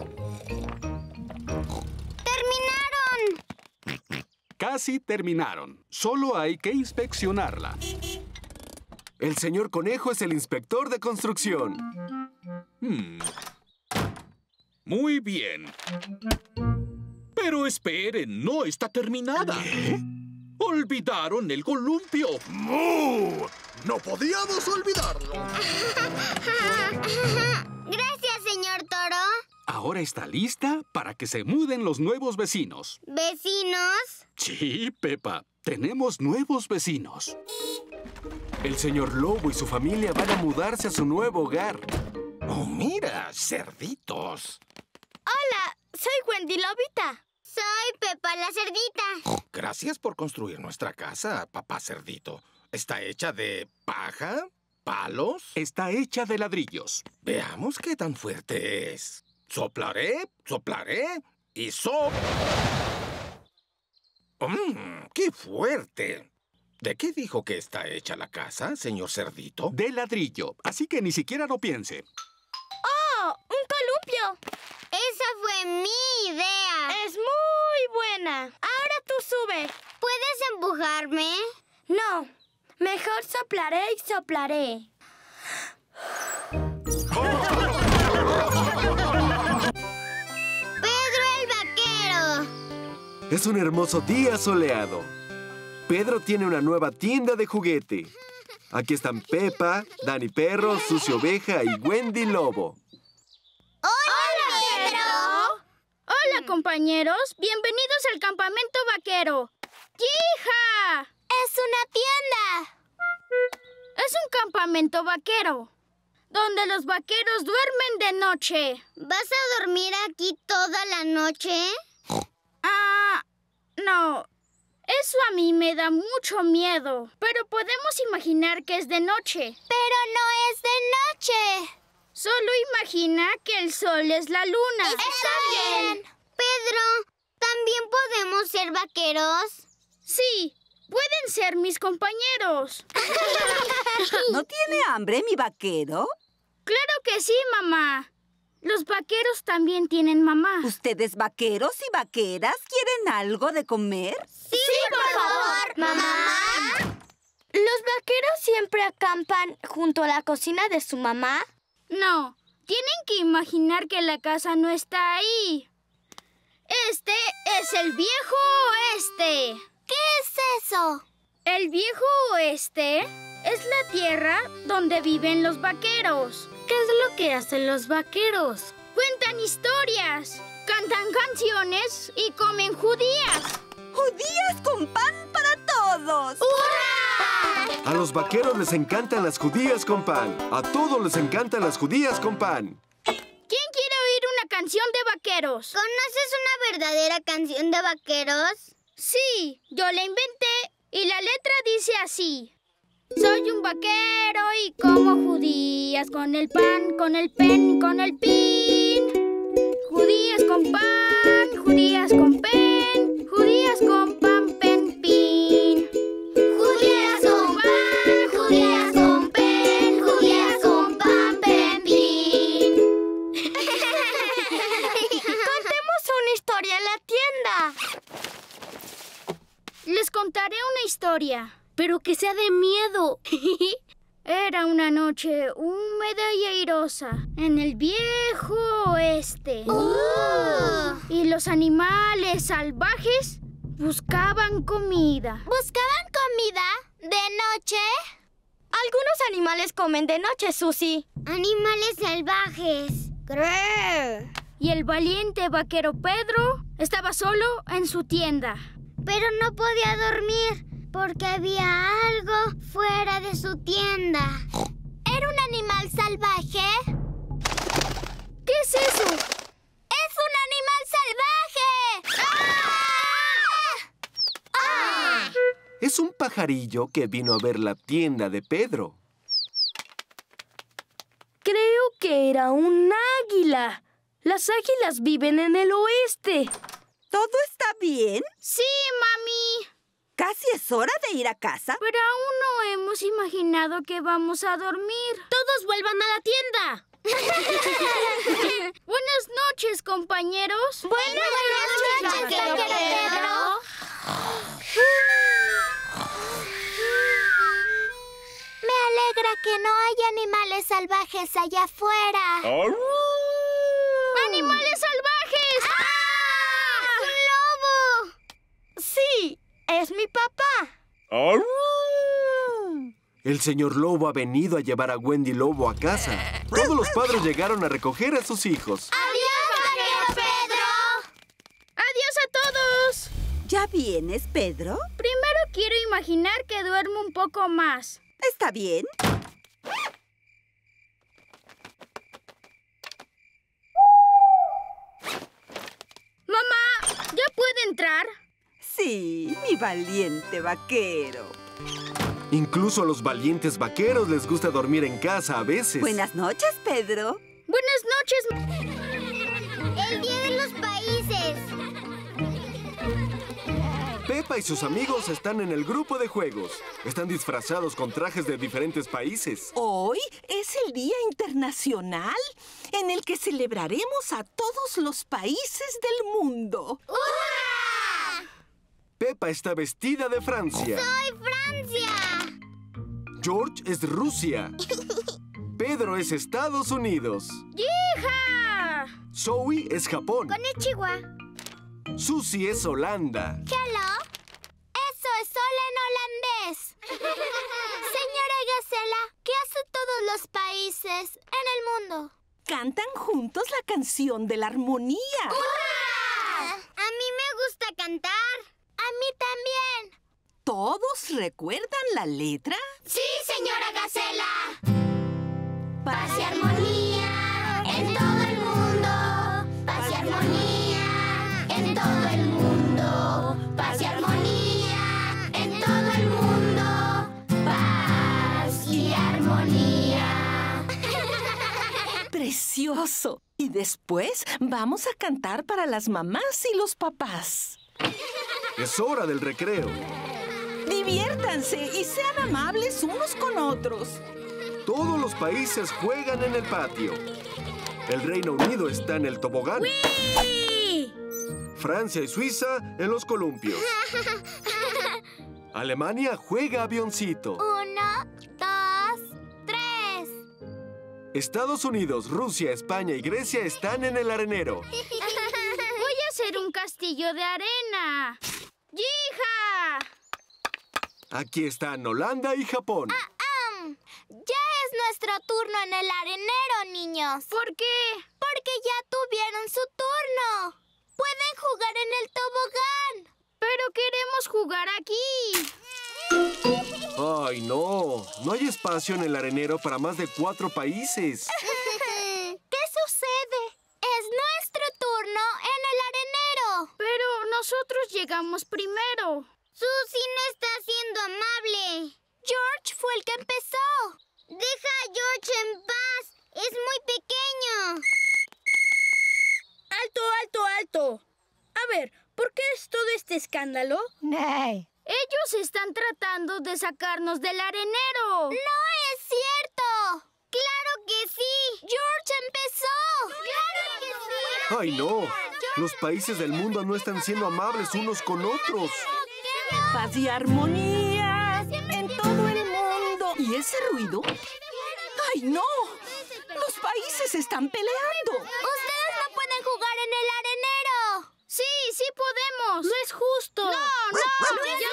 ¡Terminaron! Casi terminaron. Solo hay que inspeccionarla. El señor Conejo es el inspector de construcción. Hmm. Muy bien. Pero esperen, no está terminada. ¿Qué? ¡Olvidaron el columpio! ¡Mu! ¡No podíamos olvidarlo! Gracias, señor Toro. Ahora está lista para que se muden los nuevos vecinos. ¿Vecinos? Sí, Pepa. Tenemos nuevos vecinos. El señor Lobo y su familia van a mudarse a su nuevo hogar. ¡Oh, mira! ¡Cerditos! Hola, soy Wendy Lobita. Soy Pepa la Cerdita. Gracias por construir nuestra casa, Papá Cerdito. ¿Está hecha de paja? ¿Palos? Está hecha de ladrillos. Veamos qué tan fuerte es. Soplaré, soplaré y sop... ¡Mmm! ¡Qué fuerte! ¿De qué dijo que está hecha la casa, señor Cerdito? De ladrillo, así que ni siquiera lo piense. ¡Oh! ¡Un columpio! Esa fue mi idea. Es muy buena. Ahora tú sube. ¿Puedes empujarme? No. Mejor soplaré y soplaré. ¡Pedro el vaquero! Es un hermoso día soleado. Pedro tiene una nueva tienda de juguete. Aquí están Peppa, Dani Perro, Susi Oveja y Wendy Lobo. ¡Hola, Pedro! Hola, compañeros. Bienvenidos al campamento vaquero. ¡Yija! ¡Es una tienda! Es un campamento vaquero, donde los vaqueros duermen de noche. ¿Vas a dormir aquí toda la noche? Ah, no. Eso a mí me da mucho miedo, pero podemos imaginar que es de noche. Pero no es de noche. Solo imagina que el sol es la luna. Está bien. Pedro, ¿también podemos ser vaqueros? Sí, pueden ser mis compañeros. ¿No tiene hambre, mi vaquero? Claro que sí, mamá. Los vaqueros también tienen mamá. ¿Ustedes vaqueros y vaqueras quieren algo de comer? Sí, sí, por favor, mamá. ¿Los vaqueros siempre acampan junto a la cocina de su mamá? No, tienen que imaginar que la casa no está ahí. Este es el viejo oeste. ¿Qué es eso? El viejo oeste es la tierra donde viven los vaqueros. ¿Qué es lo que hacen los vaqueros? Cuentan historias, cantan canciones y comen judías. ¡Judías con pan para todos! ¡Hurra! A los vaqueros les encantan las judías con pan. A todos les encantan las judías con pan. ¿Quién quiere oír una canción de vaqueros? ¿Conoces una verdadera canción de vaqueros? Sí, yo la inventé y la letra dice así. Soy un vaquero y como judías con el pan, con el pen, con el pin. Judías con pan, judías con pen, judías con pan, pen, pin. Judías con pan, judías con pen, judías con pan, pen, pin. Contemos una historia en la tienda. Les contaré una historia. Pero que sea de miedo. Era una noche húmeda y airosa en el viejo oeste. Uh. Y los animales salvajes buscaban comida. ¿Buscaban comida de noche? Algunos animales comen de noche, Susi. Animales salvajes. ¡Grrr! Y el valiente vaquero Pedro estaba solo en su tienda. Pero no podía dormir porque había algo fuera de su tienda. ¿Era un animal salvaje? ¿Qué es eso? ¡Es un animal salvaje! ¡Ah! ¡Ah! Es un pajarillo que vino a ver la tienda de Pedro. Creo que era un águila. Las águilas viven en el oeste. ¿Todo está bien? Sí, mami. Casi es hora de ir a casa. Pero aún no hemos imaginado que vamos a dormir. ¡Todos vuelvan a la tienda! Buenas noches, compañeros. Buenas, Buenas noches, vaquero Pedro. Me alegra que no haya animales salvajes allá afuera. ¡Arru! ¡Animales salvajes! ¡Ah! ¡Un lobo! Sí. ¡Es mi papá! ¡Arru! El señor Lobo ha venido a llevar a Wendy Lobo a casa. Todos los padres llegaron a recoger a sus hijos. ¡Adiós, vaquero Pedro! ¡Adiós a todos! ¿Ya vienes, Pedro? Primero quiero imaginar que duermo un poco más. Está bien. Mamá, ¿ya puedo entrar? Sí, mi valiente vaquero. Incluso a los valientes vaqueros les gusta dormir en casa a veces. Buenas noches, Pedro. Buenas noches. El Día de los Países. Peppa y sus amigos están en el grupo de juegos. Están disfrazados con trajes de diferentes países. Hoy es el Día Internacional en el que celebraremos a todos los países del mundo. ¡Hurra! Peppa está vestida de Francia. ¡Soy Francia! George es Rusia. Pedro es Estados Unidos. ¡Hija! Zoe es Japón. Konnichiwa. Susie es Holanda. Hello. Eso es hola en holandés. Señora Gacela, ¿qué hacen todos los países en el mundo? Cantan juntos la canción de la armonía. ¡Hurra! A mí me gusta cantar. A mí también. ¿Todos recuerdan la letra? ¡Sí, señora Gacela! Paz y armonía en todo el mundo. Paz y armonía en todo el mundo. Paz y armonía en todo el mundo. Paz y armonía. ¡Precioso! Y después vamos a cantar para las mamás y los papás. Es hora del recreo. Diviértanse y sean amables unos con otros. Todos los países juegan en el patio. El Reino Unido está en el tobogán. ¡Wii! Francia y Suiza en los columpios. Alemania juega avioncito. Uno, dos, tres. Estados Unidos, Rusia, España y Grecia están en el arenero. Voy a hacer un castillo de arena. ¡Hija! Aquí están Holanda y Japón. Ah, ah. Ya es nuestro turno en el arenero, niños. ¿Por qué? Porque ya tuvieron su turno. Pueden jugar en el tobogán. Pero queremos jugar aquí. ¡Ay, no! No hay espacio en el arenero para más de cuatro países. ¿Qué sucede? Es nuestro turno en el arenero. Pero nosotros llegamos primero. Susie no está siendo amable. George fue el que empezó. Deja a George en paz. Es muy pequeño. ¡Alto, alto, alto! A ver, ¿por qué es todo este escándalo? Nay. Ellos están tratando de sacarnos del arenero. ¡No es cierto! ¡Claro que sí! ¡George empezó! ¡Claro que sí! ¡Ay, no! Los países del mundo no están siendo amables unos con otros. Paz y armonía en todo el mundo. ¿Y ese ruido? ¡Ay, no! ¡Los países están peleando! ¡Ustedes no pueden jugar en el arenero! Sí, sí podemos. No es justo. No, no. Ya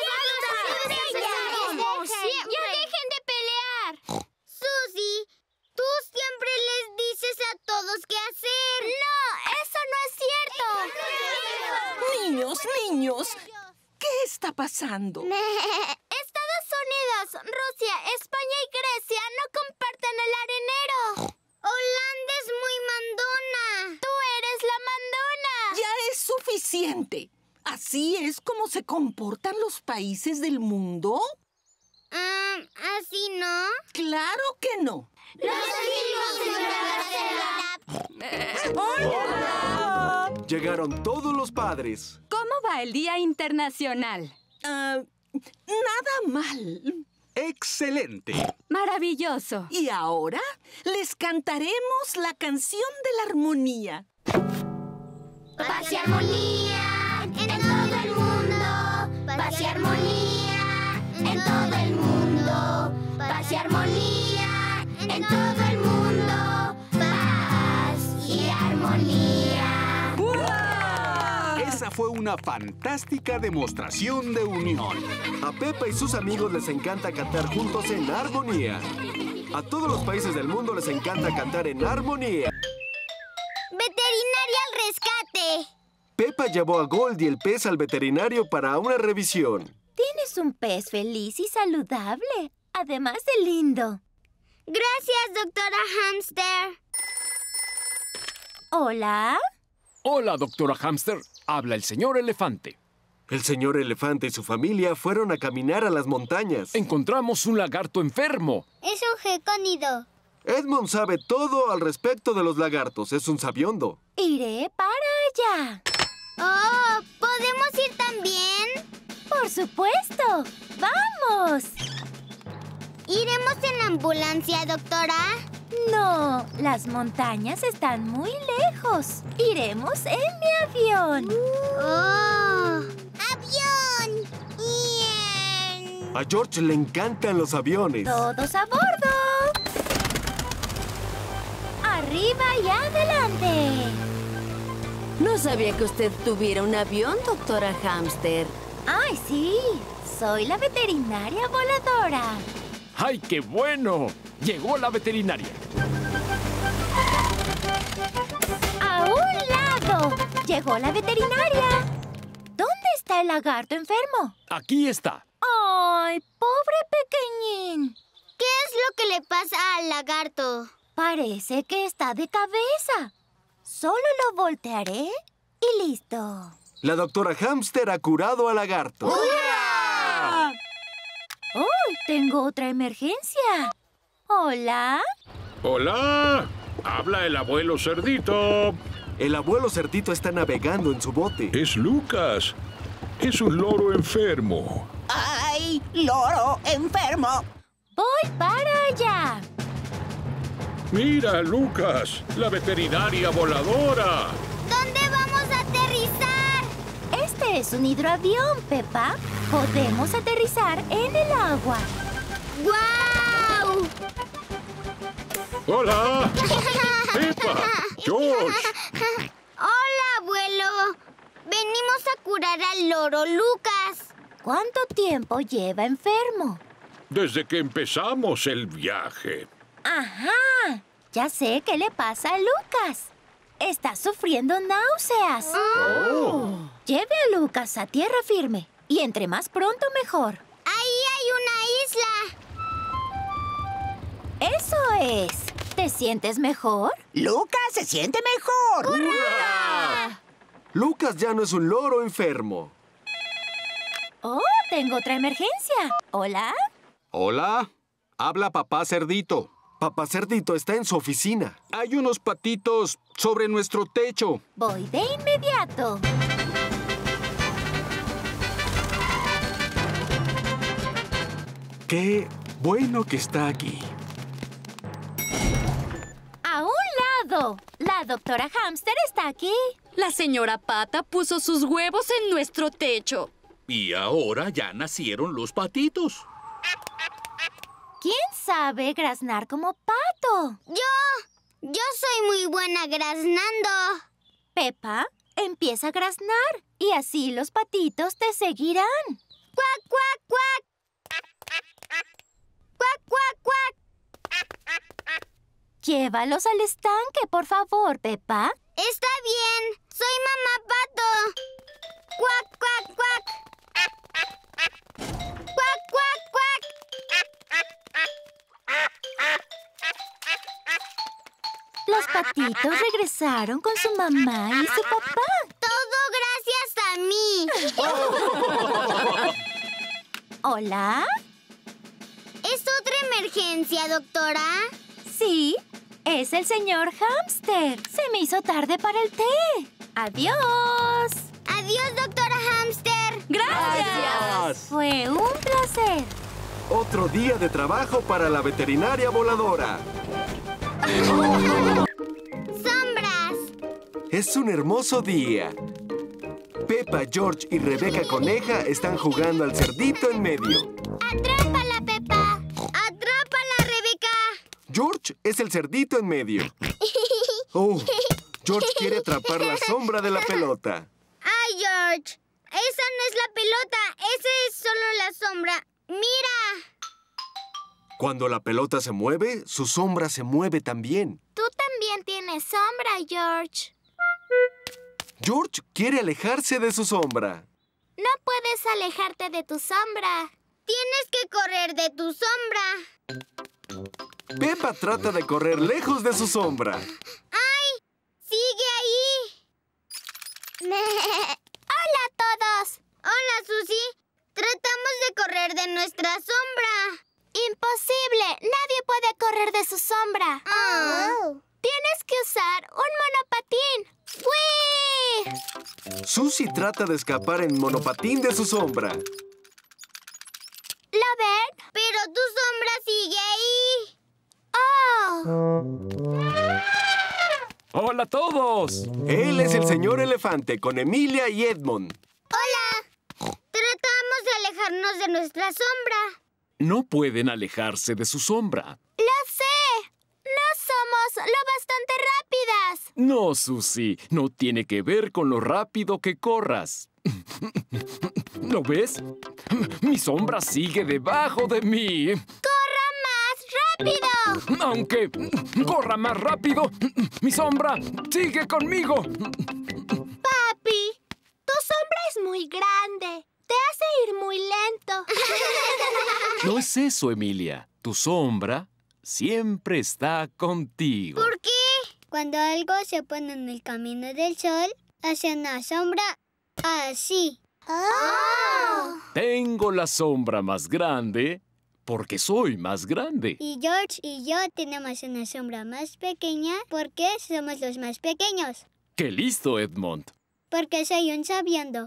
basta. ¡Ya dejen de pelear! Susie, tú siempre les dices a todos qué hacer. ¡No! ¡Eso no es cierto! Niños, niños, ¿qué está pasando? Estados Unidos, Rusia, España y Grecia no comparten el arenero. Holanda es muy mandona. Tú eres la mandona. Ya es suficiente. ¿Así es como se comportan los países del mundo? Um, ¿Así no? ¡Claro que no! ¡Lo seguimos, señora Gacela! ¡Hola! Llegaron todos los padres. ¿Cómo va el Día Internacional? Uh, nada mal. ¡Excelente! ¡Maravilloso! Y ahora les cantaremos la canción de la armonía. Paz y armonía en todo el mundo. Paz y armonía en todo el mundo. Paz y armonía en todo el mundo. Paz y armonía. ¡Hurra! Esa fue una fantástica demostración de unión. A Peppa y sus amigos les encanta cantar juntos en armonía. A todos los países del mundo les encanta cantar en armonía. ¡Veterinaria al rescate! Peppa llevó a Goldie el pez al veterinario para una revisión. Tienes un pez feliz y saludable, además de lindo. Gracias, doctora Hamster. ¿Hola? Hola, doctora Hamster. Habla el señor elefante. El señor elefante y su familia fueron a caminar a las montañas. Encontramos un lagarto enfermo. Es un gecónido. Edmond sabe todo al respecto de los lagartos. Es un sabiondo. Iré para allá. ¡Oh! ¿Podemos ir también? ¡Por supuesto! ¡Vamos! ¿Iremos en ambulancia, doctora? No, las montañas están muy lejos. Iremos en mi avión. ¡Oh! ¡Avión! avión! ¡Bien! A George le encantan los aviones. ¡Todos a bordo! ¡Arriba y adelante! No sabía que usted tuviera un avión, doctora Hamster. ¡Ay, sí! Soy la veterinaria voladora. ¡Ay, qué bueno! Llegó la veterinaria. ¡A un lado! Llegó la veterinaria. ¿Dónde está el lagarto enfermo? Aquí está. ¡Ay, pobre pequeñín! ¿Qué es lo que le pasa al lagarto? Parece que está de cabeza. Solo lo voltearé y listo. La doctora Hamster ha curado al lagarto. ¡Hurra! ¡Oh, tengo otra emergencia! ¿Hola? ¡Hola! Habla el abuelo Cerdito. El abuelo Cerdito está navegando en su bote. Es Lucas. Es un loro enfermo. ¡Ay, loro enfermo! Voy para allá. Mira, Lucas, la veterinaria voladora. ¿Dónde vamos a aterrizar? Este es un hidroavión, Peppa. Podemos aterrizar en el agua. ¡Guau! ¡Hola! ¡Peppa! ¡George! ¡Hola, abuelo! Venimos a curar al loro Lucas. ¿Cuánto tiempo lleva enfermo? Desde que empezamos el viaje. ¡Ajá! Ya sé qué le pasa a Lucas. Está sufriendo náuseas. Oh. Lleve a Lucas a tierra firme. Y entre más pronto, mejor. ¡Ahí hay una isla! ¡Eso es! ¿Te sientes mejor? ¡Lucas se siente mejor! ¡Hurra! Lucas ya no es un loro enfermo. ¡Oh, tengo otra emergencia! ¿Hola? Hola, habla papá Cerdito. Papá Cerdito está en su oficina. Hay unos patitos sobre nuestro techo. Voy de inmediato. ¡Qué bueno que está aquí! ¡A un lado! La doctora Hamster está aquí. La señora Pata puso sus huevos en nuestro techo. Y ahora ya nacieron los patitos. ¿Quién sabe graznar como pato? ¡Yo! ¡Yo soy muy buena graznando! Peppa, empieza a graznar y así los patitos te seguirán. ¡Cuac, cuac, cuac! ¡Cuac, cuac, cuac! Llévalos al estanque, por favor, Peppa. Está bien. Soy mamá pato. ¡Cuac, cuac, cuac! ¡Cuac, cuac, cuac! Los patitos regresaron con su mamá y su papá. Todo gracias a mí. ¿Hola? ¿Es otra emergencia, doctora? Sí, es el señor Hamster. Se me hizo tarde para el té. ¡Adiós! ¡Adiós, doctora Hamster! ¡Gracias! Fue un placer. Otro día de trabajo para la veterinaria voladora. ¡Sombras! Es un hermoso día. Peppa, George y Rebeca Coneja están jugando al cerdito en medio. ¡Atrápala, Peppa! ¡Atrápala, Rebeca! George es el cerdito en medio. Oh, George quiere atrapar la sombra de la pelota. ¡Ay, George! Esa no es la pelota, esa es solo la sombra. ¡Mira! Cuando la pelota se mueve, su sombra se mueve también. Tú también tienes sombra, George. George quiere alejarse de su sombra. No puedes alejarte de tu sombra. Tienes que correr de tu sombra. Peppa trata de correr lejos de su sombra. ¡Ay! ¡Sigue ahí! ¡Hola a todos! ¡Hola, Susie! Tratamos de correr de nuestra sombra. ¡Imposible! Nadie puede correr de su sombra. Oh. Tienes que usar un monopatín. ¡Uy! Susie trata de escapar en monopatín de su sombra. ¿Lo ven? Pero tu sombra sigue ahí. ¡Oh! ¡Hola a todos! Él es el señor Elefante con Emilia y Edmond. ¡Hola! Tratamos alejarnos de nuestra sombra. No pueden alejarse de su sombra. ¡Lo sé! ¡No somos lo bastante rápidas! No, Susie, no tiene que ver con lo rápido que corras. ¿Lo ves? Mi sombra sigue debajo de mí. ¡Corra más rápido! Aunque corra más rápido, mi sombra sigue conmigo. Papi, tu sombra es muy grande. Te hace ir muy lento. No es eso, Emilia. Tu sombra siempre está contigo. ¿Por qué? Cuando algo se pone en el camino del sol, hace una sombra así. ¡Oh! Tengo la sombra más grande porque soy más grande. Y George y yo tenemos una sombra más pequeña porque somos los más pequeños. ¡Qué listo, Edmond! Porque soy un sabiondo.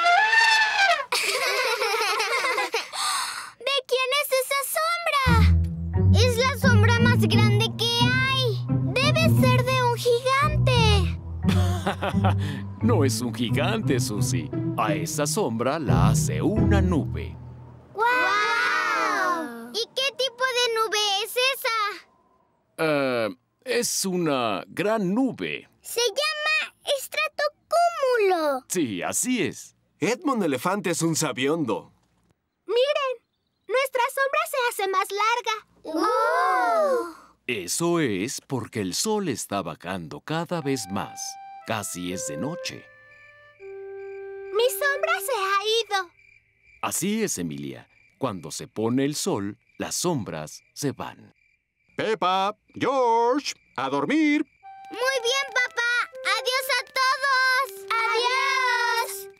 ¿De quién es esa sombra? Es la sombra más grande que hay. Debe ser de un gigante. No es un gigante, Susie. A esa sombra la hace una nube. ¡Guau! ¿Y qué tipo de nube es esa? Uh, es una gran nube. Se llama estratocúmulo. Sí, así es. Edmond Elefante es un sabiondo. ¡Miren! Nuestra sombra se hace más larga. ¡Oh! Eso es porque el sol está bajando cada vez más. Casi es de noche. Mi sombra se ha ido. Así es, Emilia. Cuando se pone el sol, las sombras se van. Peppa, George, a dormir. Muy bien, papá. Adiós a todos. Adiós.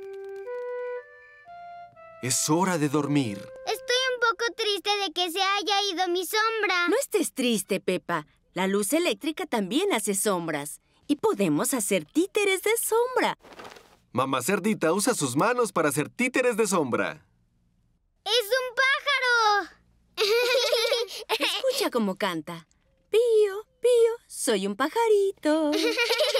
Es hora de dormir. Estoy un poco triste de que se haya ido mi sombra. No estés triste, Peppa. La luz eléctrica también hace sombras. Y podemos hacer títeres de sombra. Mamá Cerdita usa sus manos para hacer títeres de sombra. ¡Es un pájaro! Escucha cómo canta. Pío, pío, soy un pajarito. Mi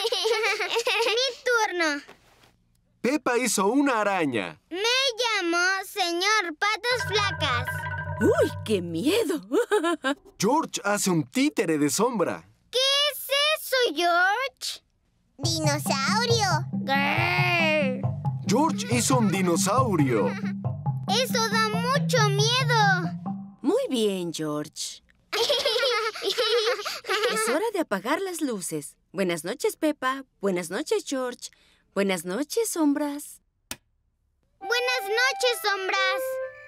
turno. Peppa hizo una araña. Me llamo Señor Patas Flacas. ¡Uy, qué miedo! George hace un títere de sombra. ¿Qué es eso, George? Dinosaurio. Grrr. George hizo un dinosaurio. Eso da mucho miedo. Muy bien, George. Es hora de apagar las luces. Buenas noches, Peppa. Buenas noches, George. Buenas noches, sombras. Buenas noches, sombras.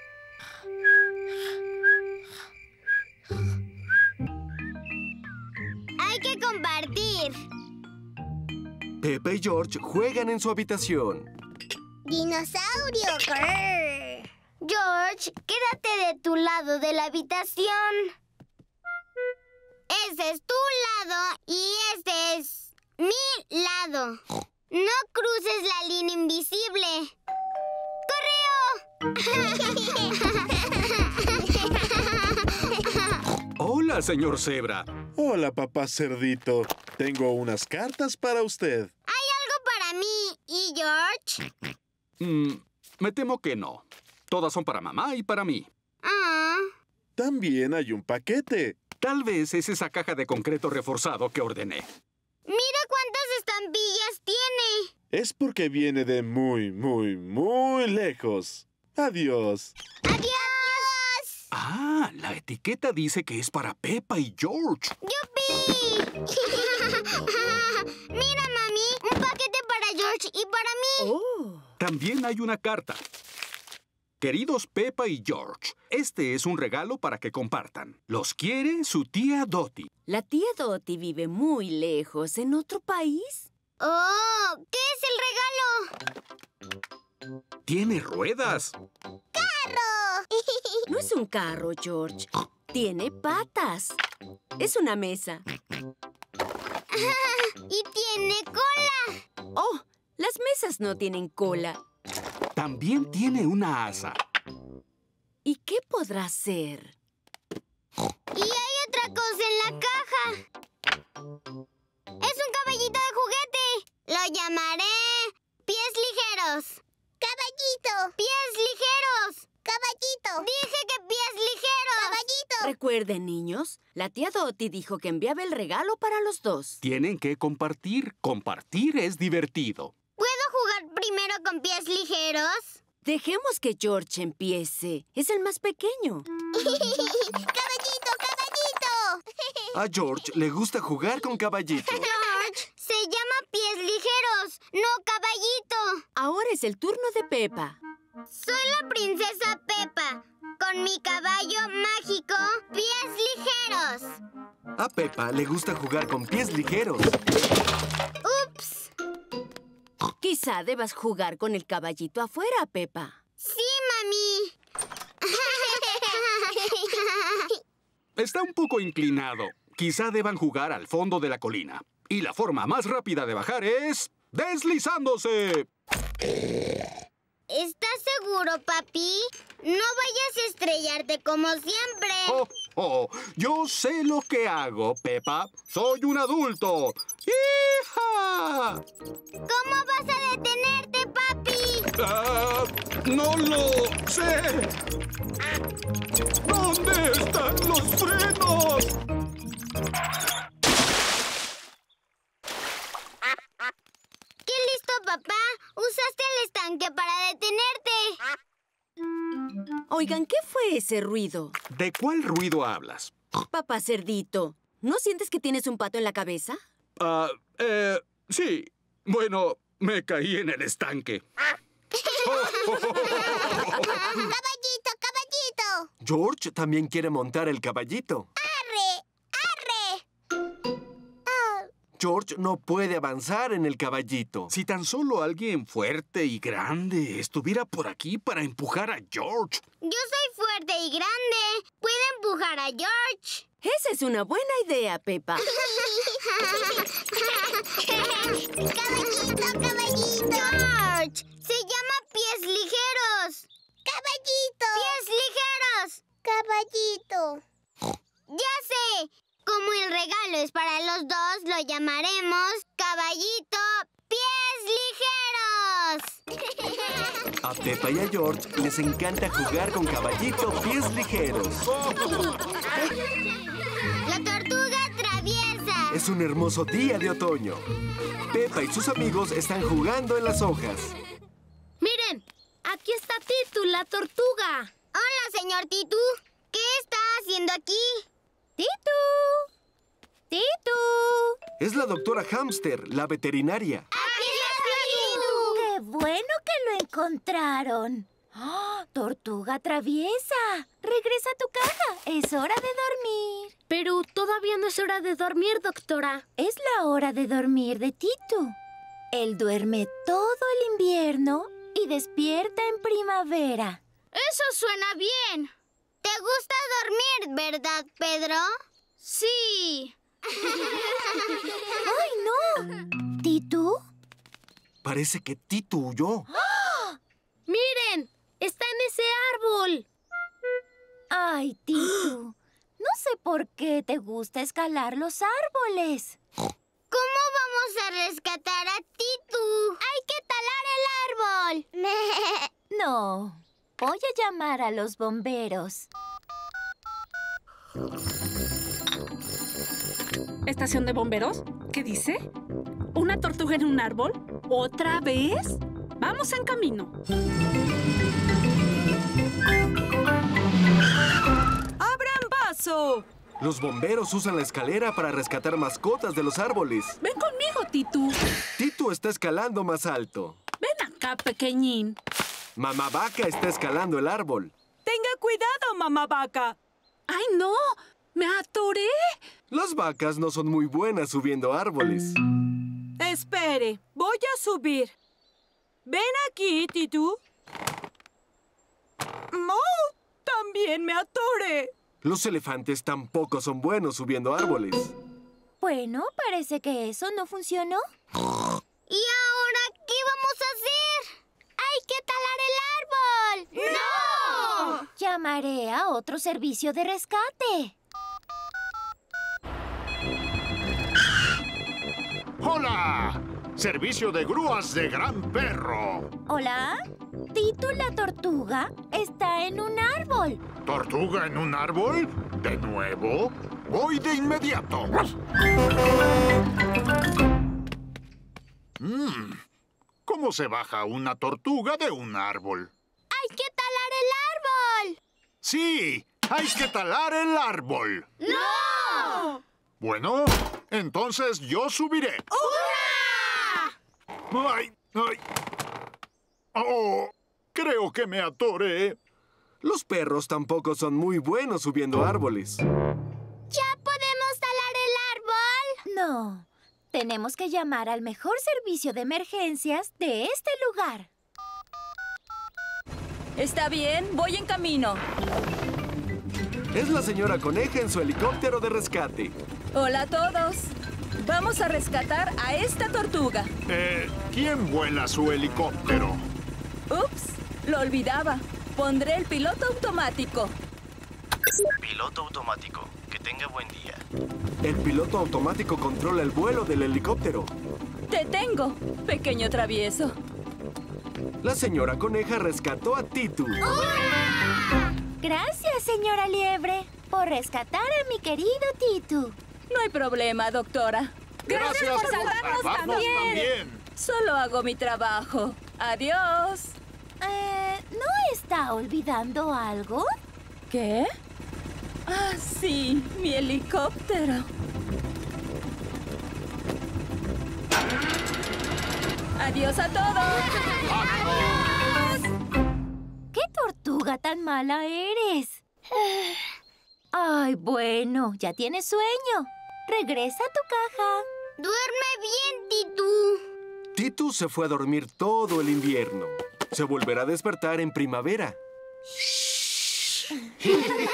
Hay que compartir. Peppa y George juegan en su habitación. Dinosaurio. Grrr. George, quédate de tu lado de la habitación. Ese es tu lado y este es mi lado. No cruces la línea invisible. ¡Correo! Hola, señor Zebra. Hola, papá Cerdito. Tengo unas cartas para usted. ¿Hay algo para mí y George? Mm, me temo que no. Todas son para mamá y para mí. Ah. También hay un paquete. Tal vez es esa caja de concreto reforzado que ordené. Mira cuántas estampillas tiene. Es porque viene de muy, muy, muy lejos. Adiós. ¡Adiós! Ah, la etiqueta dice que es para Peppa y George. ¡Yupi! Mira, mami, un paquete para George y para mí. Oh. También hay una carta. Queridos Peppa y George, este es un regalo para que compartan. Los quiere su tía Dottie. La tía Dottie vive muy lejos, en otro país. ¡Oh! ¿Qué es el regalo? Tiene ruedas. ¡Carro! No es un carro, George. Tiene patas. Es una mesa. ¡Y tiene cola! ¡Oh! Las mesas no tienen cola. También tiene una asa. ¿Y qué podrá ser? Y hay otra cosa en la caja. Es un caballito de juguete. Lo llamaré Pies Ligeros. ¡Caballito! ¡Pies ligeros! ¡Caballito! ¡Dije que pies ligeros! ¡Caballito! Recuerden, niños, la tía Dottie dijo que enviaba el regalo para los dos. Tienen que compartir. Compartir es divertido. ¿Puedo jugar primero con pies ligeros? Dejemos que George empiece. Es el más pequeño. ¡Caballito, caballito! A George le gusta jugar con caballito. George, se llama pies ligeros, no caballito. Ahora es el turno de Peppa. Soy la princesa Peppa, con mi caballo mágico, pies ligeros. A Peppa le gusta jugar con pies ligeros. ¡Ups! Quizá debas jugar con el caballito afuera, Peppa. ¡Sí, mami! Está un poco inclinado. Quizá deban jugar al fondo de la colina. Y la forma más rápida de bajar es... ¡deslizándose! ¿Estás seguro, papi? No vayas a estrellarte como siempre. Oh, oh, yo sé lo que hago, Peppa. Soy un adulto. ¡Hija! ¿Cómo vas a detenerte, papi? Ah, no lo sé. ¿Dónde están los frenos? ¡Qué listo, papá! Usaste el estanque para detenerte. Oigan, ¿qué fue ese ruido? ¿De cuál ruido hablas? Papá Cerdito, ¿no sientes que tienes un pato en la cabeza? Ah, eh, sí. Bueno, me caí en el estanque. ¡Caballito, caballito! George también quiere montar el caballito. ¡Arre! ¡Arre! George no puede avanzar en el caballito. Si tan solo alguien fuerte y grande estuviera por aquí para empujar a George. Yo soy fuerte y grande. Puedo empujar a George. Esa es una buena idea, Peppa. ¡Caballito, caballito! ¡George! ¡Se llama pies ligeros! ¡Caballito! ¡Pies ligeros! ¡Caballito! ¡Ya sé! Como el regalo es para los dos, lo llamaremos Caballito Pies Ligeros. A Peppa y a George les encanta jugar con caballito pies ligeros. La tortuga traviesa. Es un hermoso día de otoño. Peppa y sus amigos están jugando en las hojas. Miren, aquí está Titu, la tortuga. Hola, señor Titu. ¿Qué está haciendo aquí? ¡Titu! ¡Titu! Es la doctora Hamster, la veterinaria. ¡Aquí está Titu! ¡Qué bueno que lo encontraron! ¡Oh, tortuga traviesa! ¡Regresa a tu caja! ¡Es hora de dormir! Pero todavía no es hora de dormir, doctora. Es la hora de dormir de Titu. Él duerme todo el invierno y despierta en primavera. Eso suena bien. ¿Te gusta dormir, verdad, Pedro? Sí. ¡Ay, no! ¿Titu? Parece que Titu huyó. ¡Oh! ¡Miren! ¡Está en ese árbol! ¡Ay, Titu! No sé por qué te gusta escalar los árboles. ¿Cómo vamos a rescatar a Titu? ¡Hay que talar el árbol! No. Voy a llamar a los bomberos. ¿Estación de bomberos? ¿Qué dice? ¿Una tortuga en un árbol? ¿Otra vez? Vamos en camino. ¡Abran paso! Los bomberos usan la escalera para rescatar mascotas de los árboles. Ven conmigo, Titu. Titu está escalando más alto. Ven acá, pequeñín. Mamá Vaca está escalando el árbol. Tenga cuidado, mamá vaca. ¡Ay, no! ¡Me atoré! Las vacas no son muy buenas subiendo árboles. Espere, voy a subir. Ven aquí, Titu. ¡No! ¡También me atoré! Los elefantes tampoco son buenos subiendo árboles. Bueno, parece que eso no funcionó. ¿Y ahora qué vamos a hacer? ¡Hay que talar el árbol! ¡No! Llamaré a otro servicio de rescate. ¡Hola! Servicio de grúas de Gran Perro. ¿Hola? Tito la tortuga está en un árbol. ¿Tortuga en un árbol? ¿De nuevo? Voy de inmediato. Mm, ¿Cómo se baja una tortuga de un árbol? ¡Hay que talar el árbol! ¡Sí! ¡Hay que talar el árbol! ¡No! Bueno, entonces yo subiré. ¡Hurra! ¡Ay! ¡Ay! ¡Oh! Creo que me atoré. Los perros tampoco son muy buenos subiendo árboles. ¿Ya podemos talar el árbol? No. Tenemos que llamar al mejor servicio de emergencias de este lugar. Está bien, voy en camino. Es la señora Coneja en su helicóptero de rescate. Hola a todos. Vamos a rescatar a esta tortuga. Eh, ¿quién vuela su helicóptero? Ups, lo olvidaba. Pondré el piloto automático. Piloto automático. Que tenga buen día. El piloto automático controla el vuelo del helicóptero. Te tengo, pequeño travieso. La señora Coneja rescató a Titu. ¡Hurra! Gracias, señora Liebre, por rescatar a mi querido Titu. No hay problema, doctora. Gracias, Gracias por salvarnos también. también. Solo hago mi trabajo. Adiós. Eh, ¿no está olvidando algo? ¿Qué? Ah, sí, mi helicóptero. Adiós a todos. ¡Adiós! ¡Qué tortuga tan mala eres! Ay, bueno, ya tienes sueño. Regresa a tu caja. ¡Duerme bien, Titu! Titu se fue a dormir todo el invierno. Se volverá a despertar en primavera. Un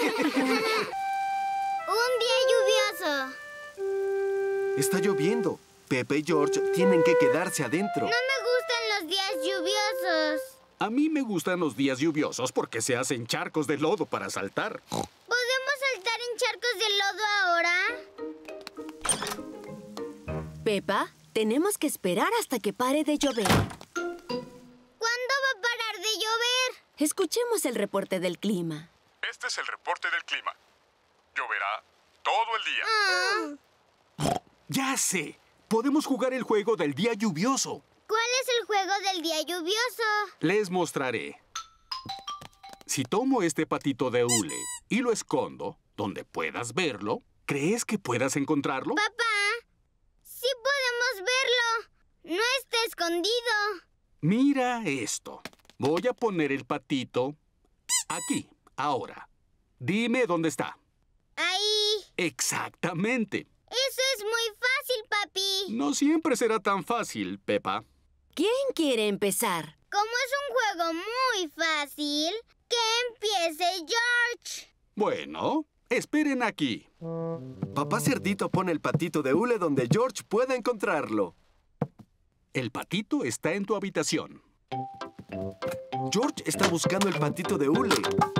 día lluvioso. Está lloviendo. Pepe y George tienen que quedarse adentro. No me gustan los días lluviosos. A mí me gustan los días lluviosos porque se hacen charcos de lodo para saltar. ¿Podemos saltar en charcos de lodo ahora? Pepa, tenemos que esperar hasta que pare de llover. ¿Cuándo va a parar de llover? Escuchemos el reporte del clima. Este es el reporte del clima. Lloverá todo el día. Ah. Ya sé. Podemos jugar el juego del día lluvioso. ¿Cuál es el juego del día lluvioso? Les mostraré. Si tomo este patito de hule y lo escondo donde puedas verlo, ¿crees que puedas encontrarlo? Papá, sí podemos verlo. No está escondido. Mira esto. Voy a poner el patito aquí, ahora. Dime dónde está. Ahí. Exactamente. Eso es muy fácil, papi. No siempre será tan fácil, Pepa. ¿Quién quiere empezar? Como es un juego muy fácil, que empiece George. Bueno, esperen aquí. Papá Cerdito pone el patito de hule donde George pueda encontrarlo. El patito está en tu habitación. George está buscando el patito de hule.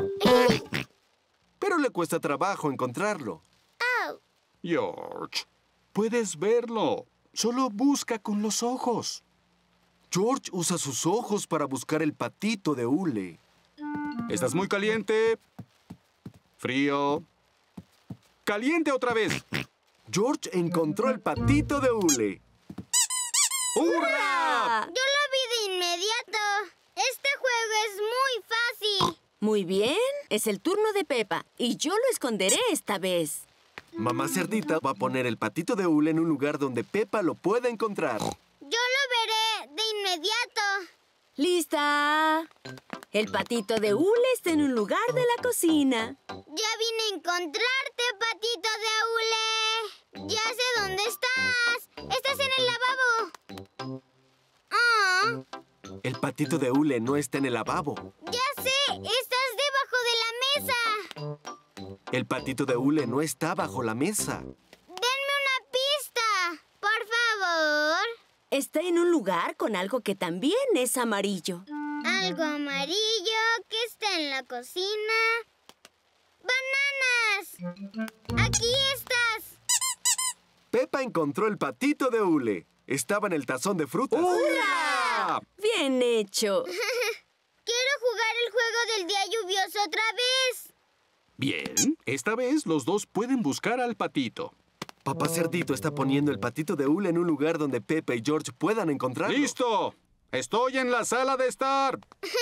Pero le cuesta trabajo encontrarlo. Oh. George, puedes verlo. Solo busca con los ojos. George usa sus ojos para buscar el patito de hule. ¿Estás muy caliente? Frío. ¡Caliente otra vez! George encontró el patito de hule. ¡Hurra! Yo lo vi de inmediato. Este juego es muy fácil. Muy bien, es el turno de Pepa y yo lo esconderé esta vez. Mamá Cerdita va a poner el patito de hule en un lugar donde Pepa lo pueda encontrar. Yo lo veré de inmediato. ¡Lista! El patito de hule está en un lugar de la cocina. Ya vine a encontrarte, patito de hule. Ya sé dónde estás. Estás en el lavabo. Ah. El patito de hule no está en el lavabo. Ya sé, estás debajo de la mesa. El patito de hule no está bajo la mesa. Denme una pista, por favor. Está en un lugar con algo que también es amarillo. Algo amarillo que está en la cocina. ¡Bananas! ¡Aquí estás! Pepa encontró el patito de hule. Estaba en el tazón de frutas. ¡Hurra! ¡Bien hecho! Quiero jugar el juego del día lluvioso otra vez. Bien, esta vez los dos pueden buscar al patito. Papá Cerdito está poniendo el patito de hule en un lugar donde Pepa y George puedan encontrarlo. ¡Listo! Estoy en la sala de estar.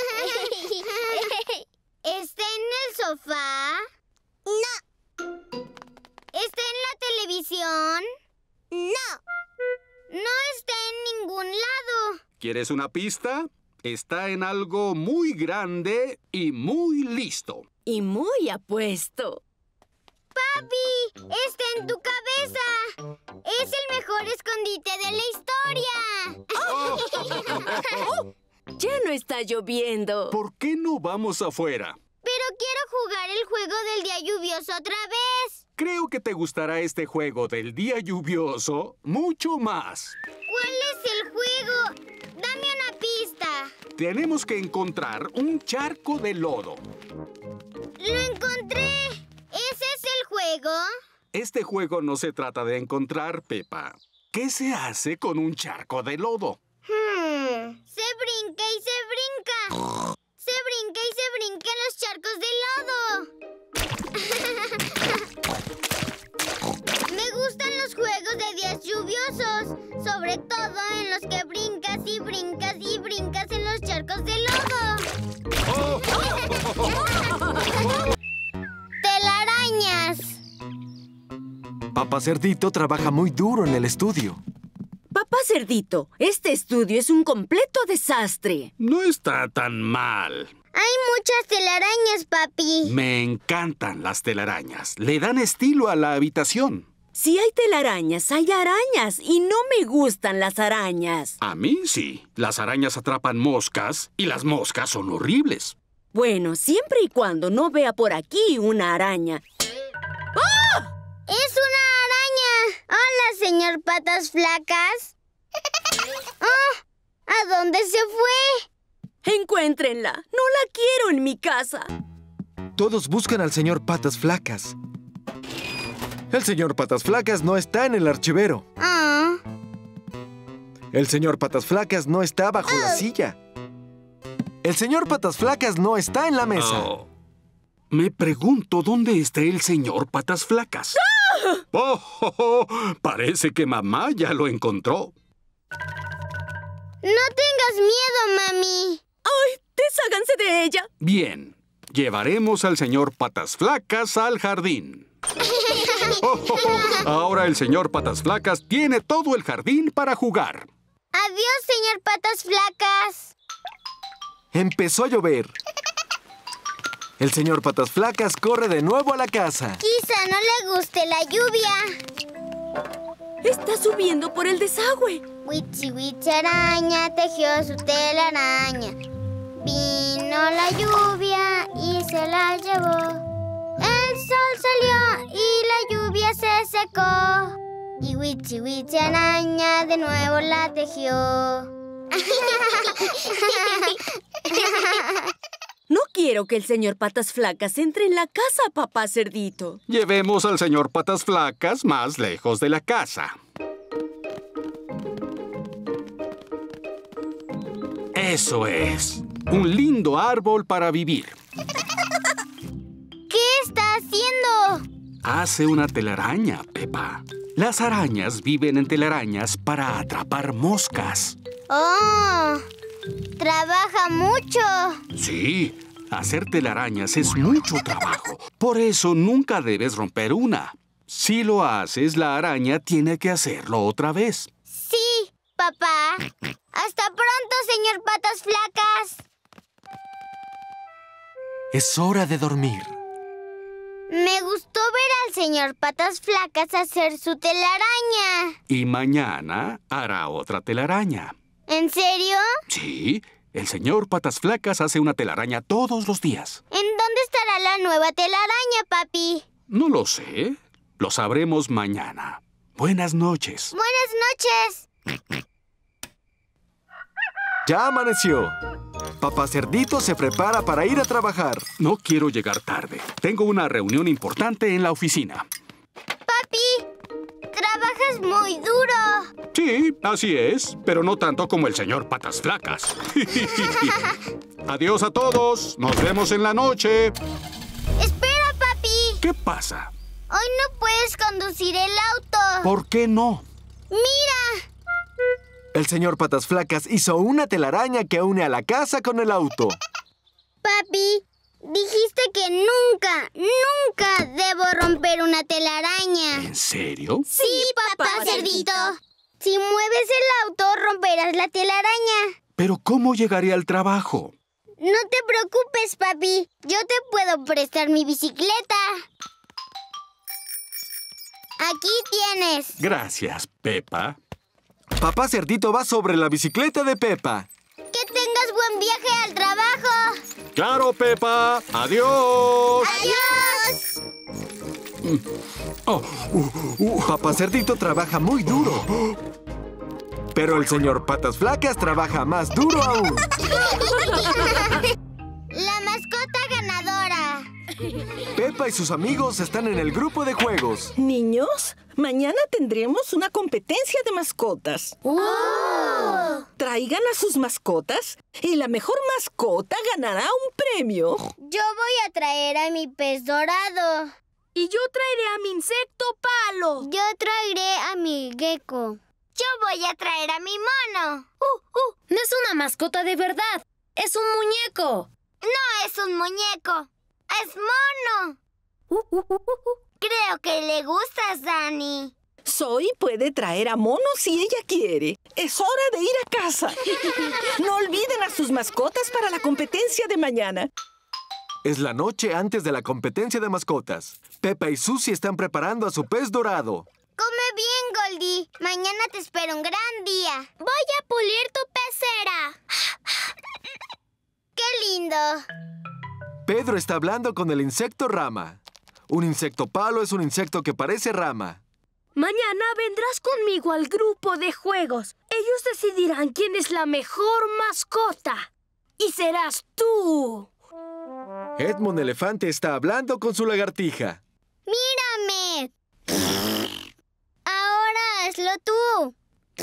¿Está en el sofá? No. ¿Está en la televisión? No. No está en ningún lado. ¿Quieres una pista? Está en algo muy grande y muy listo. Y muy apuesto. ¡Papi! ¡Está en tu cabeza! ¡Es el mejor escondite de la historia! Ya no está lloviendo. ¿Por qué no vamos afuera? Pero quiero jugar el juego del día lluvioso otra vez. Creo que te gustará este juego del día lluvioso mucho más. ¿Cuál es el juego? Dame una pista. Tenemos que encontrar un charco de lodo. ¡Lo encontré! ¿Ese es el juego? Este juego no se trata de encontrar, Pepa. ¿Qué se hace con un charco de lodo? Hmm. Se brinca y se brinca. Se brinca y se brinca en los charcos de lodo. Me gustan los juegos de días lluviosos, sobre todo en los que brincas y brincas y brincas en los charcos de lodo. Oh. ¡Telarañas! Papá Cerdito trabaja muy duro en el estudio. Papá Cerdito, este estudio es un completo desastre. No está tan mal. Hay muchas telarañas, papi. Me encantan las telarañas. Le dan estilo a la habitación. Si hay telarañas, hay arañas. Y no me gustan las arañas. A mí sí. Las arañas atrapan moscas y las moscas son horribles. Bueno, siempre y cuando no vea por aquí una araña. ¡Ah! ¡Es una araña! ¡Hola, señor Patas Flacas! ¡Oh! ¿A dónde se fue? Encuéntrenla. No la quiero en mi casa. Todos buscan al señor Patas Flacas. El señor Patas Flacas no está en el archivero. Oh. El señor Patas Flacas no está bajo oh. la silla. El señor Patas Flacas no está en la mesa. Oh. Me pregunto dónde está el señor Patas Flacas. ¡Ah! Oh, oh, oh, parece que mamá ya lo encontró. No tengas miedo, mami. ¡Ay! ¡Desháganse de ella! Bien. Llevaremos al señor Patas Flacas al jardín. Oh, oh, oh. Ahora el señor Patas Flacas tiene todo el jardín para jugar. Adiós, señor Patas Flacas. Empezó a llover. El señor Patas Flacas corre de nuevo a la casa. Quizá no le guste la lluvia. Está subiendo por el desagüe. Witchy Witchy araña tejió su telaraña. Vino la lluvia y se la llevó. El sol salió y la lluvia se secó. Y Witchy Witchy araña de nuevo la tejió. No quiero que el señor Patas Flacas entre en la casa, papá Cerdito. Llevemos al señor Patas Flacas más lejos de la casa. Eso es. Un lindo árbol para vivir. ¿Qué está haciendo? Hace una telaraña, Pepa. Las arañas viven en telarañas para atrapar moscas. ¡Oh! ¡Trabaja mucho! Sí, hacer telarañas es mucho trabajo. Por eso nunca debes romper una. Si lo haces, la araña tiene que hacerlo otra vez. Sí, papá. ¡Hasta pronto, señor Patas Flacas! Es hora de dormir. Me gustó ver al señor Patas Flacas hacer su telaraña. Y mañana hará otra telaraña. ¿En serio? Sí, el señor Patas Flacas hace una telaraña todos los días. ¿En dónde estará la nueva telaraña, papi? No lo sé. Lo sabremos mañana. Buenas noches. Buenas noches. Ya amaneció. Papá Cerdito se prepara para ir a trabajar. No quiero llegar tarde. Tengo una reunión importante en la oficina. Papi, trabajas muy duro. Sí, así es, pero no tanto como el señor Patas Flacas. Adiós a todos. Nos vemos en la noche. Espera, papi. ¿Qué pasa? Hoy no puedes conducir el auto. ¿Por qué no? ¡Mira! El señor Patas Flacas hizo una telaraña que une a la casa con el auto. Papi, dijiste que nunca, nunca debo romper una telaraña. ¿En serio? Sí, papá, papá cerdito. Si mueves el auto, romperás la telaraña. ¿Pero cómo llegaré al trabajo? No te preocupes, papi. Yo te puedo prestar mi bicicleta. Aquí tienes. Gracias, Pepa. Papá Cerdito va sobre la bicicleta de Pepa. Que tengas buen viaje al trabajo. ¡Claro, Pepa! ¡Adiós! ¡Adiós! Oh, uh, uh, Papá Cerdito trabaja muy duro. Pero el señor Patas Flacas trabaja más duro aún. La mascota ganadora. Pepa y sus amigos están en el grupo de juegos. Niños, mañana tendremos una competencia de mascotas. ¡Oh! Traigan a sus mascotas y la mejor mascota ganará un premio. Yo voy a traer a mi pez dorado. Y yo traeré a mi insecto palo. Yo traeré a mi gecko. Yo voy a traer a mi mono. Uh, uh, no es una mascota de verdad. Es un muñeco. No es un muñeco. ¡Es mono! Uh, uh, uh, uh. Creo que le gustas, Dani. Zoe puede traer a Mono si ella quiere. Es hora de ir a casa. No olviden a sus mascotas para la competencia de mañana. Es la noche antes de la competencia de mascotas. Pepa y Susie están preparando a su pez dorado. Come bien, Goldie. Mañana te espera un gran día. Voy a pulir tu pecera. ¡Qué lindo! Pedro está hablando con el insecto rama. Un insecto palo es un insecto que parece rama. Mañana vendrás conmigo al grupo de juegos. Ellos decidirán quién es la mejor mascota. Y serás tú. Edmond Elefante está hablando con su lagartija. ¡Mírame! Ahora hazlo tú.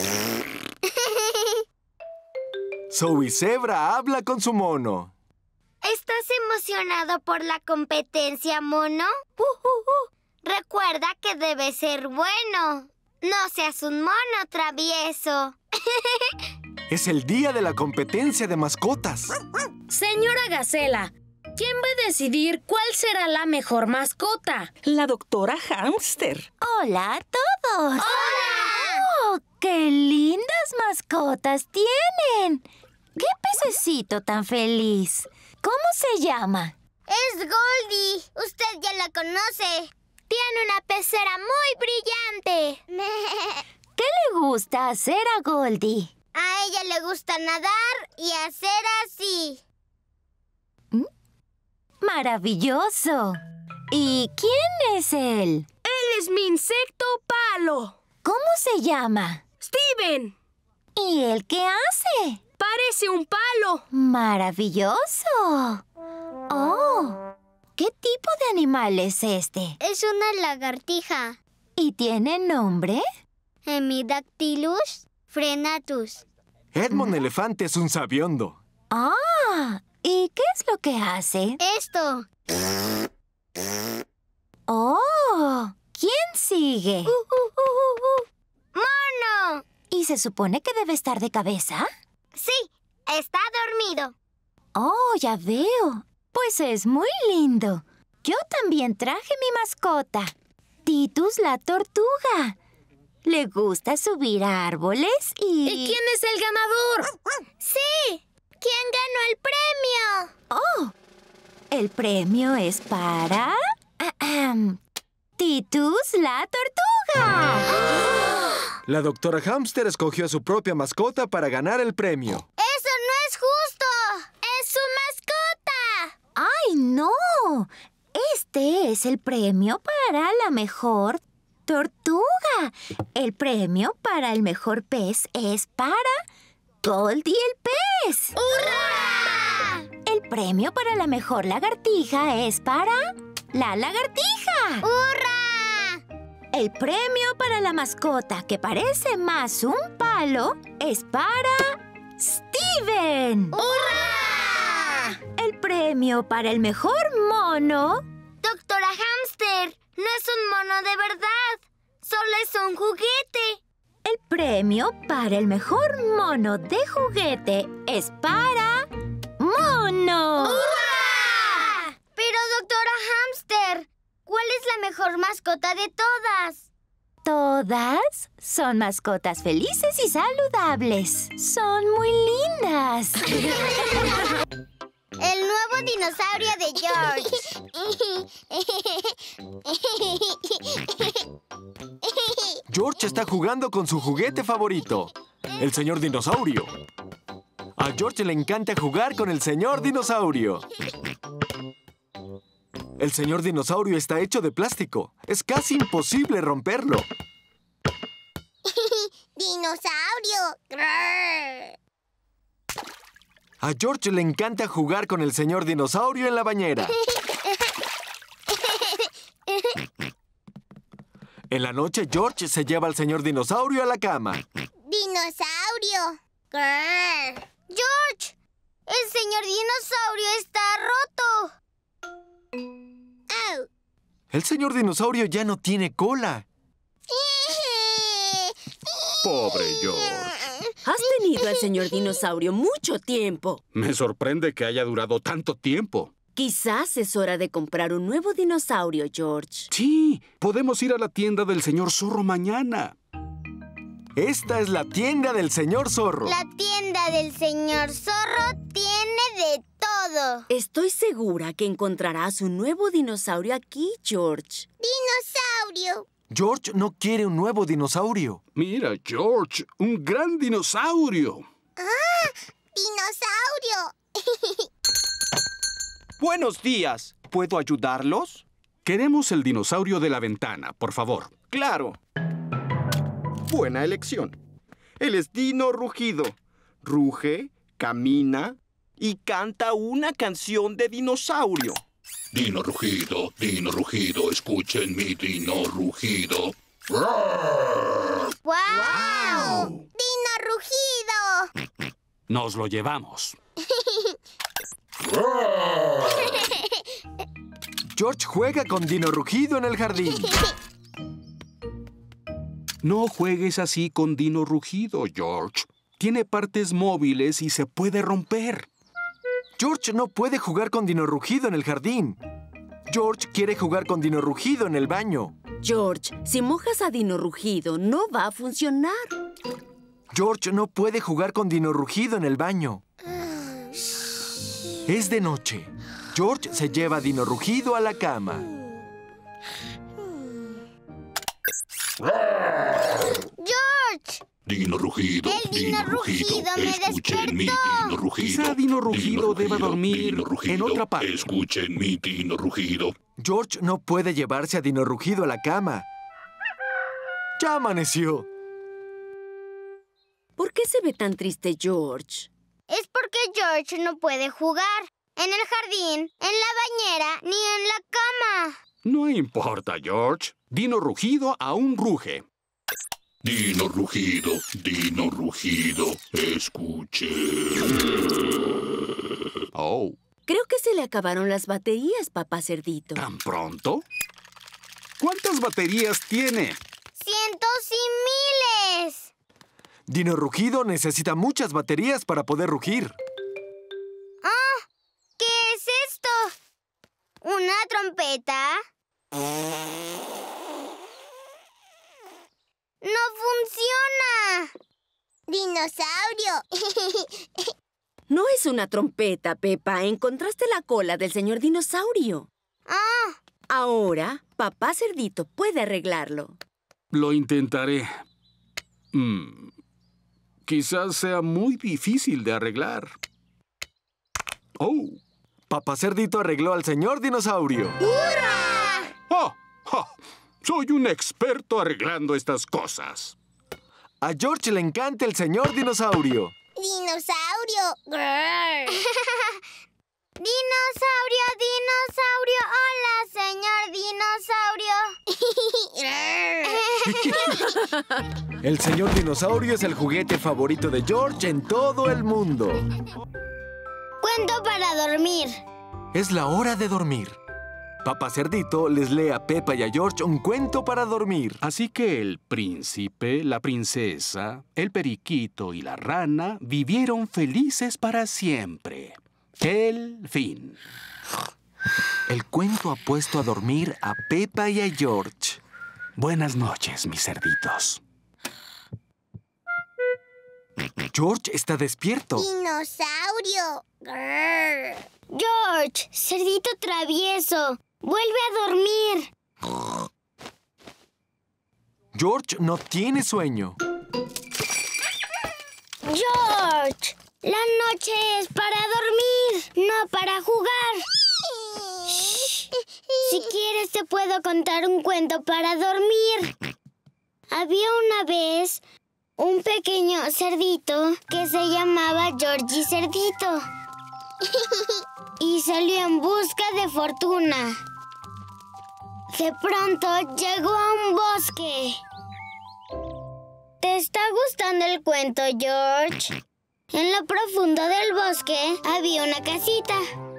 Zoe Zebra habla con su mono. ¿Estás emocionado por la competencia, mono? Uh, uh, uh. Recuerda que debes ser bueno. No seas un mono travieso. Es el día de la competencia de mascotas. Señora Gacela, ¿quién va a decidir cuál será la mejor mascota? La doctora Hamster. Hola a todos. ¡Hola! ¡Oh, qué lindas mascotas tienen! ¡Qué pececito tan feliz! ¿Cómo se llama? Es Goldie. Usted ya la conoce. Tiene una pecera muy brillante. ¿Qué le gusta hacer a Goldie? A ella le gusta nadar y hacer así. ¿Mm? ¡Maravilloso! ¿Y quién es él? Él es mi insecto palo. ¿Cómo se llama? Steven. ¿Y él qué hace? Parece un palo. ¡Maravilloso! ¡Oh! ¿Qué tipo de animal es este? Es una lagartija. ¿Y tiene nombre? Hemidactylus frenatus. Edmond Elefante es un sabiondo. ¡Ah! ¿Y qué es lo que hace? Esto. ¡Oh! ¿Quién sigue? Uh, uh, uh, uh. ¡Mono! ¿Y se supone que debe estar de cabeza? Sí, está dormido. Oh, ya veo. Pues es muy lindo. Yo también traje mi mascota, Titus la tortuga. Le gusta subir a árboles y... ¿Y quién es el ganador? ¡Sí! ¿Quién ganó el premio? ¡Oh! El premio es para... Titus la tortuga. La doctora Hamster escogió a su propia mascota para ganar el premio. ¡Eso no es justo! ¡Es su mascota! ¡Ay, no! Este es el premio para la mejor tortuga. El premio para el mejor pez es para Goldie el pez. ¡Hurra! El premio para la mejor lagartija es para la lagartija. ¡Hurra! El premio para la mascota que parece más un palo es para Steven. ¡Hurra! El premio para el mejor mono... Doctora Hamster, no es un mono de verdad. Solo es un juguete. El premio para el mejor mono de juguete es para... ¡Mono! ¡Hurra! Pero, doctora Hamster, ¿cuál es la mejor mascota de todas? Todas son mascotas felices y saludables. Son muy lindas. El nuevo dinosaurio de George. George está jugando con su juguete favorito, el señor dinosaurio. A George le encanta jugar con el señor dinosaurio. El señor dinosaurio está hecho de plástico. Es casi imposible romperlo. ¡Dinosaurio! ¡Grrr! A George le encanta jugar con el señor dinosaurio en la bañera. En la noche, George se lleva al señor dinosaurio a la cama. ¡Dinosaurio! ¡Grrr! ¡George! ¡El señor dinosaurio está roto! ¡Au! El señor dinosaurio ya no tiene cola. Pobre George. Has tenido al señor dinosaurio mucho tiempo. Me sorprende que haya durado tanto tiempo. Quizás es hora de comprar un nuevo dinosaurio, George. Sí, podemos ir a la tienda del señor Zorro mañana. Esta es la tienda del señor Zorro. La tienda del señor Zorro tiene de todo. Estoy segura que encontrarás un nuevo dinosaurio aquí, George. ¡Dinosaurio! George no quiere un nuevo dinosaurio. Mira, George, un gran dinosaurio. ¡Ah! ¡Dinosaurio! Buenos días. ¿Puedo ayudarlos? Queremos el dinosaurio de la ventana, por favor. Claro. Buena elección. Él es Dino Rugido. Ruge, camina y canta una canción de dinosaurio. Dino Rugido, Dino Rugido, escuchen mi Dino Rugido. ¡Guau! ¡Dino Rugido! Nos lo llevamos. George juega con Dino Rugido en el jardín. No juegues así con Dino Rugido, George. Tiene partes móviles y se puede romper. George no puede jugar con Dino Rugido en el jardín. George quiere jugar con Dino Rugido en el baño. George, si mojas a Dino Rugido, no va a funcionar. George no puede jugar con Dino Rugido en el baño. Es de noche. George se lleva a Dino Rugido a la cama. ¡George! Dino Rugido, El Dino, Dino Rugido, Rugido me escuchen mi Dino Rugido. Quizá Dino Rugido, Dino deba dormir Dino Rugido, en otra parte. Escuchen mi Dino Rugido. George no puede llevarse a Dino Rugido a la cama. Ya amaneció. ¿Por qué se ve tan triste, George? Es porque George no puede jugar en el jardín, en la bañera, ni en la cama. No importa, George. Dino Rugido aún ruge. Dino Rugido, Dino Rugido, escuche. Oh. Creo que se le acabaron las baterías, papá cerdito. ¿Tan pronto? ¿Cuántas baterías tiene? ¡Cientos y miles! Dino Rugido necesita muchas baterías para poder rugir. ¡Ah! ¿Qué es esto? ¿Una trompeta? ¡No funciona! ¡Dinosaurio! No es una trompeta, Peppa. Encontraste la cola del señor dinosaurio. ¡Ah! Ahora, papá cerdito puede arreglarlo. Lo intentaré. Mm. Quizás sea muy difícil de arreglar. ¡Oh! Papá Cerdito arregló al señor dinosaurio. ¡Hurra! ¡Oh! ¡Oh! Soy un experto arreglando estas cosas. A George le encanta el señor dinosaurio. ¡Dinosaurio! ¡Grrr! Dinosaurio, dinosaurio, hola, señor dinosaurio. El señor dinosaurio es el juguete favorito de George en todo el mundo. Cuento para dormir. Es la hora de dormir. Papá Cerdito les lee a Peppa y a George un cuento para dormir. Así que el príncipe, la princesa, el periquito y la rana vivieron felices para siempre. El fin. El cuento ha puesto a dormir a Peppa y a George. Buenas noches, mis cerditos. George está despierto. Dinosaurio. Grrr. George, cerdito travieso. Vuelve a dormir. George no tiene sueño. George, la noche es para dormir, no para jugar. Shh. Si quieres te puedo contar un cuento para dormir. Había una vez un pequeño cerdito que se llamaba Georgie Cerdito. Y salió en busca de fortuna. De pronto llegó a un bosque. ¿Te está gustando el cuento, George? En lo profundo del bosque había una casita.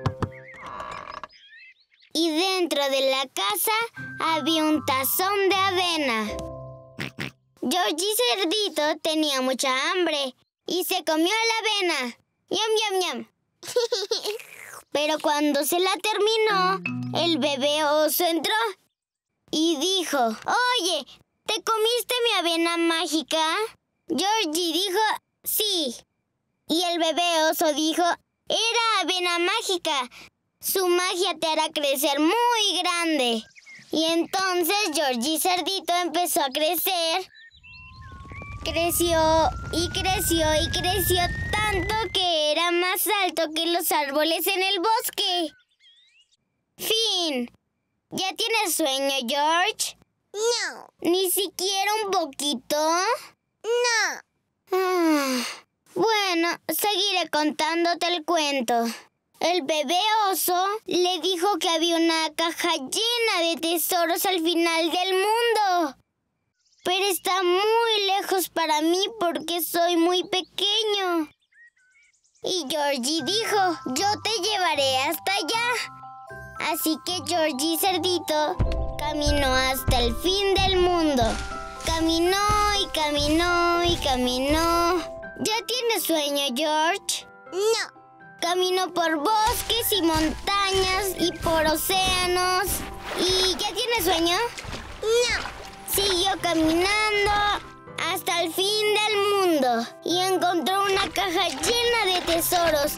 Y dentro de la casa había un tazón de avena. Georgie Cerdito tenía mucha hambre y se comió la avena. ¡Yam, yam, yam! Pero cuando se la terminó, el bebé oso entró y dijo: «Oye, ¿te comiste mi avena mágica?» Georgie dijo: «Sí». Y el bebé oso dijo: «Era avena mágica. Su magia te hará crecer muy grande». Y entonces Georgie Cerdito empezó a crecer. Creció y creció y creció tanto que era más alto que los árboles en el bosque. Fin. ¿Ya tienes sueño, George? No. ¿Ni siquiera un poquito? No. Ah, bueno, seguiré contándote el cuento. El bebé oso le dijo que había una caja llena de tesoros al final del mundo. Pero está muy lejos para mí porque soy muy pequeño. Y Georgie dijo: «Yo te llevaré hasta allá». Así que Georgie Cerdito caminó hasta el fin del mundo. Caminó y caminó y caminó. ¿Ya tienes sueño, George? No. Caminó por bosques y montañas y por océanos. ¿Y ya tienes sueño? No. Siguió caminando hasta el fin del mundo y encontró una caja llena de tesoros.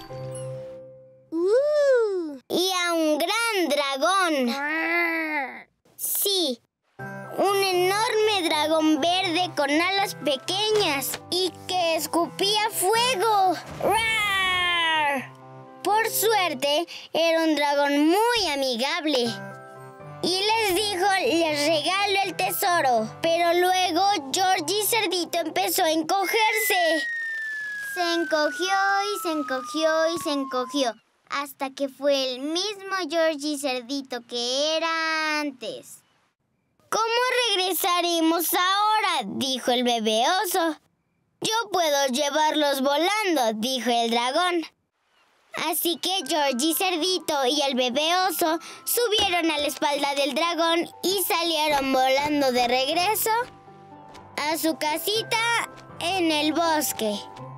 Uh, y a un gran dragón. Sí, un enorme dragón verde con alas pequeñas y que escupía fuego. ¡Rar! Por suerte, era un dragón muy amigable. Y les dijo: «Les regalo el tesoro». Pero luego Georgie Cerdito empezó a encogerse. Se encogió y se encogió y se encogió. Hasta que fue el mismo Georgie Cerdito que era antes. «¿Cómo regresaremos ahora?», dijo el bebé oso. «Yo puedo llevarlos volando», dijo el dragón. Así que Georgie Cerdito y el bebé oso subieron a la espalda del dragón y salieron volando de regreso a su casita en el bosque.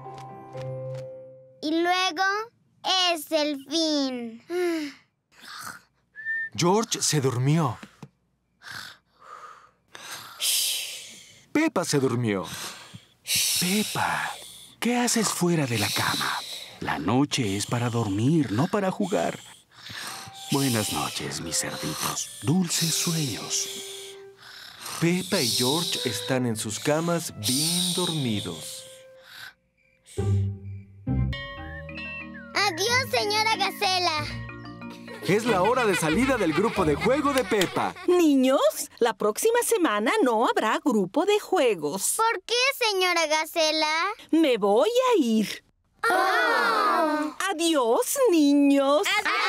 Y luego es el fin. George se durmió. Peppa se durmió. Peppa, ¿qué haces fuera de la cama? La noche es para dormir, no para jugar. Buenas noches, mis cerditos. Dulces sueños. Peppa y George están en sus camas bien dormidos. Adiós, señora Gacela. Es la hora de salida del grupo de juego de Peppa. Niños, la próxima semana no habrá grupo de juegos. ¿Por qué, señora Gacela? Me voy a ir. Oh. Adiós, niños.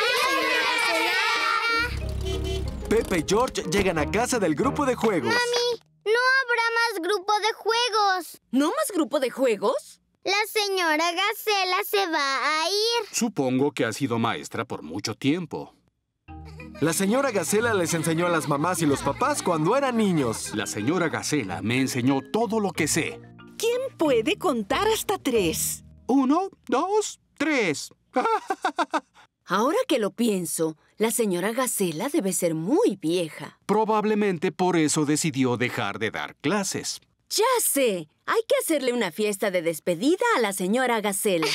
Pepa y George llegan a casa del grupo de juegos. Mami, no habrá más grupo de juegos. ¿No más grupo de juegos? La señora Gacela se va a ir. Supongo que ha sido maestra por mucho tiempo. La señora Gacela les enseñó a las mamás y los papás cuando eran niños. La señora Gacela me enseñó todo lo que sé. ¿Quién puede contar hasta tres? Uno, dos, tres. Ahora que lo pienso, la señora Gacela debe ser muy vieja. Probablemente por eso decidió dejar de dar clases. ¡Ya sé! Hay que hacerle una fiesta de despedida a la señora Gacela.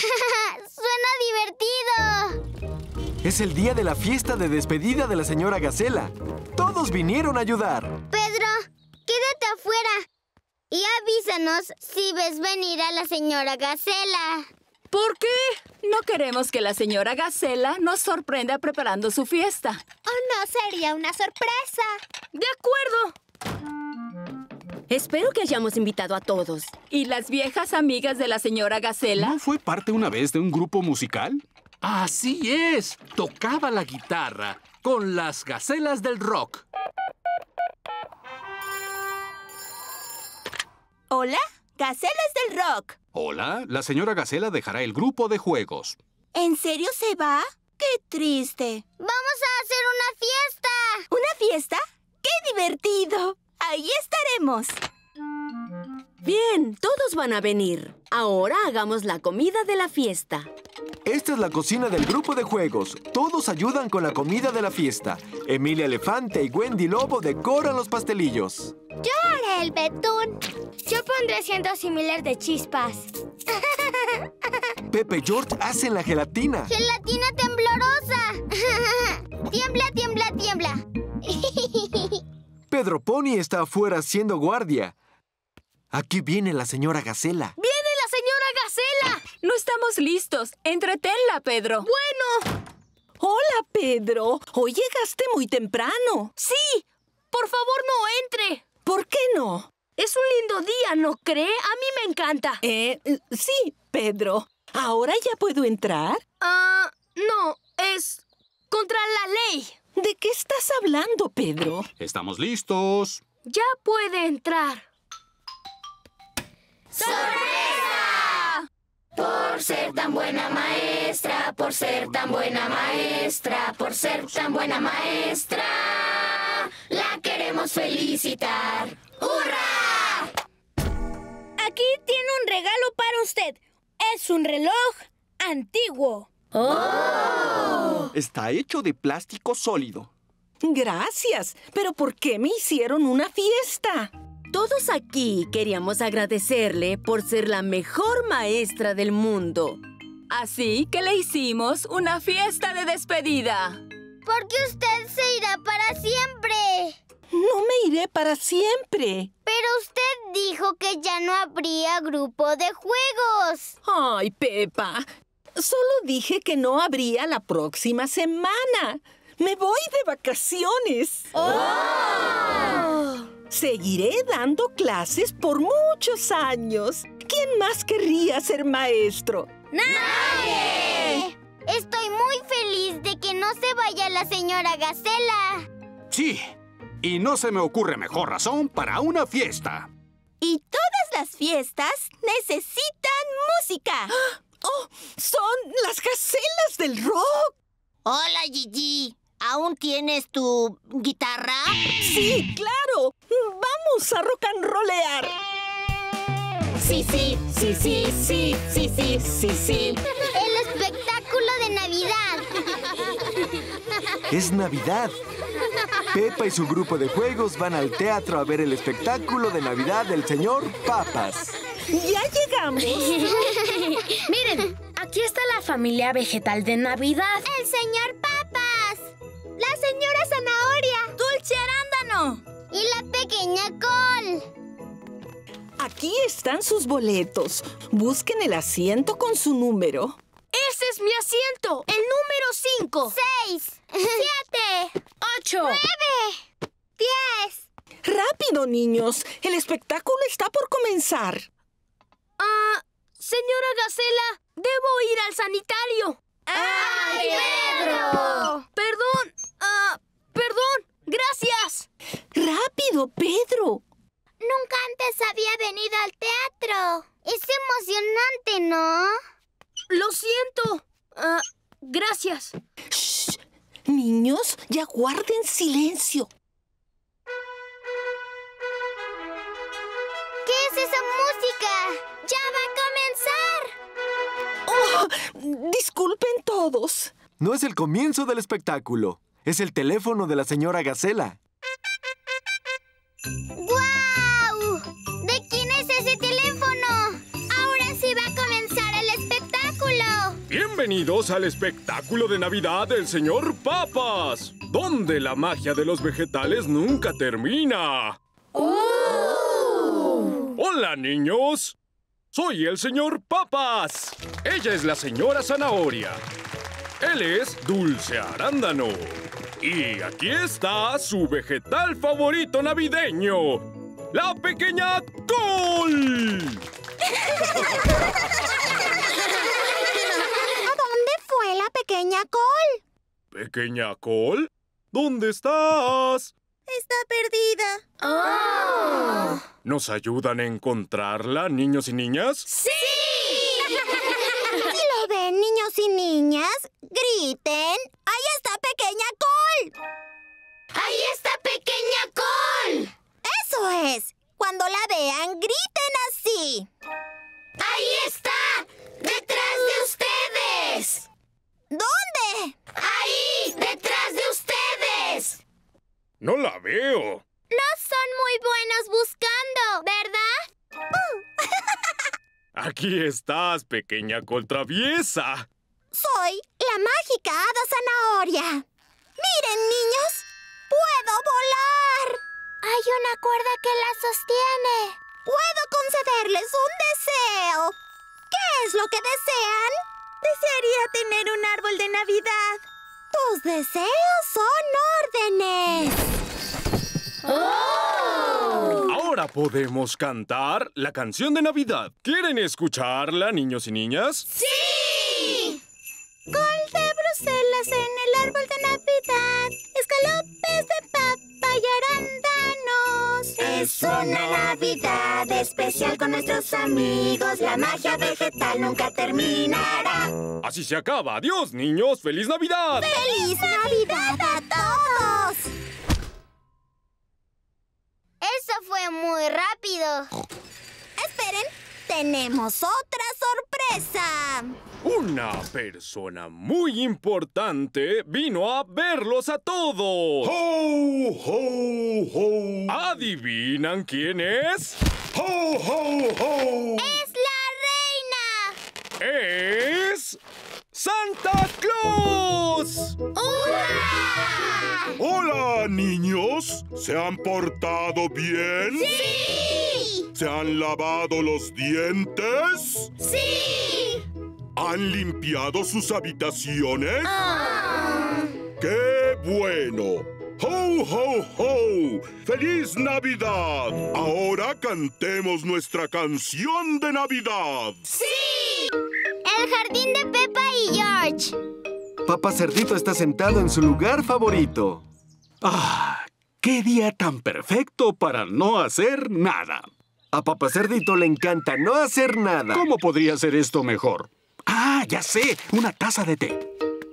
¡Suena divertido! Es el día de la fiesta de despedida de la señora Gacela. Todos vinieron a ayudar. Pedro, quédate afuera y avísanos si ves venir a la señora Gacela. ¿Por qué? No queremos que la señora Gacela nos sorprenda preparando su fiesta. ¿O no sería una sorpresa? ¡De acuerdo! Espero que hayamos invitado a todos. ¿Y las viejas amigas de la señora Gacela? ¿No fue parte una vez de un grupo musical? Así es. Tocaba la guitarra con las Gacelas del Rock. Hola, Gacelas del Rock. Hola, la señora Gacela dejará el grupo de juegos. ¿En serio se va? ¡Qué triste! ¡Vamos a hacer una fiesta! ¿Una fiesta? ¡Qué divertido! ¡Ahí estaremos! Bien, todos van a venir. Ahora hagamos la comida de la fiesta. Esta es la cocina del grupo de juegos. Todos ayudan con la comida de la fiesta. Emilia Elefante y Wendy Lobo decoran los pastelillos. Yo haré el betún. Yo pondré cientos similares de chispas. Pepe y George hacen la gelatina. ¡Gelatina temblorosa! ¡Tiembla, tiembla, tiembla! Pedro Pony está afuera haciendo guardia. Aquí viene la señora Gacela. ¡Viene la señora Gacela! No estamos listos. Entretenla, Pedro. Bueno. Hola, Pedro. Hoy llegaste muy temprano. Sí. Por favor, no entre. ¿Por qué no? Es un lindo día, ¿no cree? A mí me encanta. Eh, sí, Pedro. ¿Ahora ya puedo entrar? Ah, uh, no. Es contra la ley. ¿De qué estás hablando, Pedro? Estamos listos. Ya puede entrar. ¡Sorpresa! Por ser tan buena maestra, por ser tan buena maestra, por ser tan buena maestra, la queremos felicitar. ¡Hurra! Aquí tiene un regalo para usted. Es un reloj antiguo. ¡Oh! Está hecho de plástico sólido. Gracias. ¿Pero por qué me hicieron una fiesta? Todos aquí queríamos agradecerle por ser la mejor maestra del mundo. Así que le hicimos una fiesta de despedida. Porque usted se irá para siempre. No me iré para siempre. Pero usted dijo que ya no habría grupo de juegos. Ay, Pepa. Solo dije que no habría la próxima semana. Me voy de vacaciones. ¡Oh! Seguiré dando clases por muchos años. ¿Quién más querría ser maestro? ¡Nadie! Estoy muy feliz de que no se vaya la señora Gacela. Sí, y no se me ocurre mejor razón para una fiesta. Y todas las fiestas necesitan música. ¡Oh! ¡Son las Gacelas del Rock! Hola, Gigi. ¿Aún tienes tu guitarra? ¡Sí, claro! ¡Vamos a rock and rollear! Sí, sí, sí, sí, sí, sí, sí, sí, sí. El espectáculo de Navidad. Es Navidad. Pepa y su grupo de juegos van al teatro a ver el espectáculo de Navidad del señor Papas. ¡Ya llegamos! Miren, aquí está la familia vegetal de Navidad. ¡El señor Papas! ¡La señora Zanahoria! ¡Dulce Arándano! ¡Y la pequeña Col! Aquí están sus boletos. Busquen el asiento con su número. ¡Ese es mi asiento! ¡El número cinco! ¡Seis! ¡Siete! ¡Ocho! ¡Nueve! ¡Diez! ¡Rápido, niños! El espectáculo está por comenzar. Ah, uh, Señora Gacela, debo ir al sanitario. ¡Ay, Pedro! Perdón, ah, perdón, gracias. ¡Rápido, Pedro! Nunca antes había venido al teatro. Es emocionante, ¿no? Lo siento. Ah, gracias. Shh. Niños, ya guarden silencio. ¿Qué es esa música? ¡Ya va a comenzar! Oh, disculpen todos. No es el comienzo del espectáculo. Es el teléfono de la señora Gacela. ¡Guau! ¿De quién es ese teléfono? Ahora sí va a comenzar el espectáculo. Bienvenidos al espectáculo de Navidad del señor Papas, donde la magia de los vegetales nunca termina. ¡Oh! ¡Hola, niños! Soy el señor Papas. Ella es la señora Zanahoria. Él es Dulce Arándano. Y aquí está su vegetal favorito navideño, la pequeña col. ¿A dónde fue la pequeña col? ¿Pequeña col? ¿Dónde estás? Está perdida. ¡Oh! ¿Nos ayudan a encontrarla, niños y niñas? ¡Sí! Si lo ven, niños y niñas, griten. ¡Ahí está pequeña col! ¡Ahí está pequeña col! ¡Eso es! Cuando la vean, griten así. ¡Ahí está! ¡Detrás de ustedes! ¿Dónde? ¡Ahí! ¡Detrás de ustedes! No la veo. No son muy buenos buscando, ¿verdad? Aquí estás, pequeña col traviesa. Soy la mágica hada zanahoria. ¡Miren, niños! ¡Puedo volar! Hay una cuerda que la sostiene. ¡Puedo concederles un deseo! ¿Qué es lo que desean? Desearía tener un árbol de Navidad. Tus deseos son órdenes. ¡Oh! Ahora podemos cantar la canción de Navidad. ¿Quieren escucharla, niños y niñas? ¡Sí! Col de Bruselas en el árbol de Navidad, escalopes de papa y arándanos. Es una Navidad especial con nuestros amigos. La magia vegetal nunca terminará. Así se acaba. Adiós, niños. ¡Feliz Navidad! ¡Feliz Navidad a todos! Eso fue muy rápido. Esperen, tenemos otra sorpresa. Una persona muy importante vino a verlos a todos. ¡Ho, ho, ho! ¿Adivinan quién es? ¡Ho, ho, ho! ¡Es la reina! ¡Es Santa Claus! ¡Hurra! ¡Hola, niños! ¿Se han portado bien? ¡Sí! ¿Se han lavado los dientes? ¡Sí! ¿Han limpiado sus habitaciones? Ah. ¡Qué bueno! ¡Ho, ho, ho! ¡Feliz Navidad! Ahora cantemos nuestra canción de Navidad. ¡Sí! El jardín de Peppa y George. Papá Cerdito está sentado en su lugar favorito. ¡Ah! ¡Qué día tan perfecto para no hacer nada! A Papá Cerdito le encanta no hacer nada. ¿Cómo podría ser esto mejor? ¡Ah, ya sé! Una taza de té.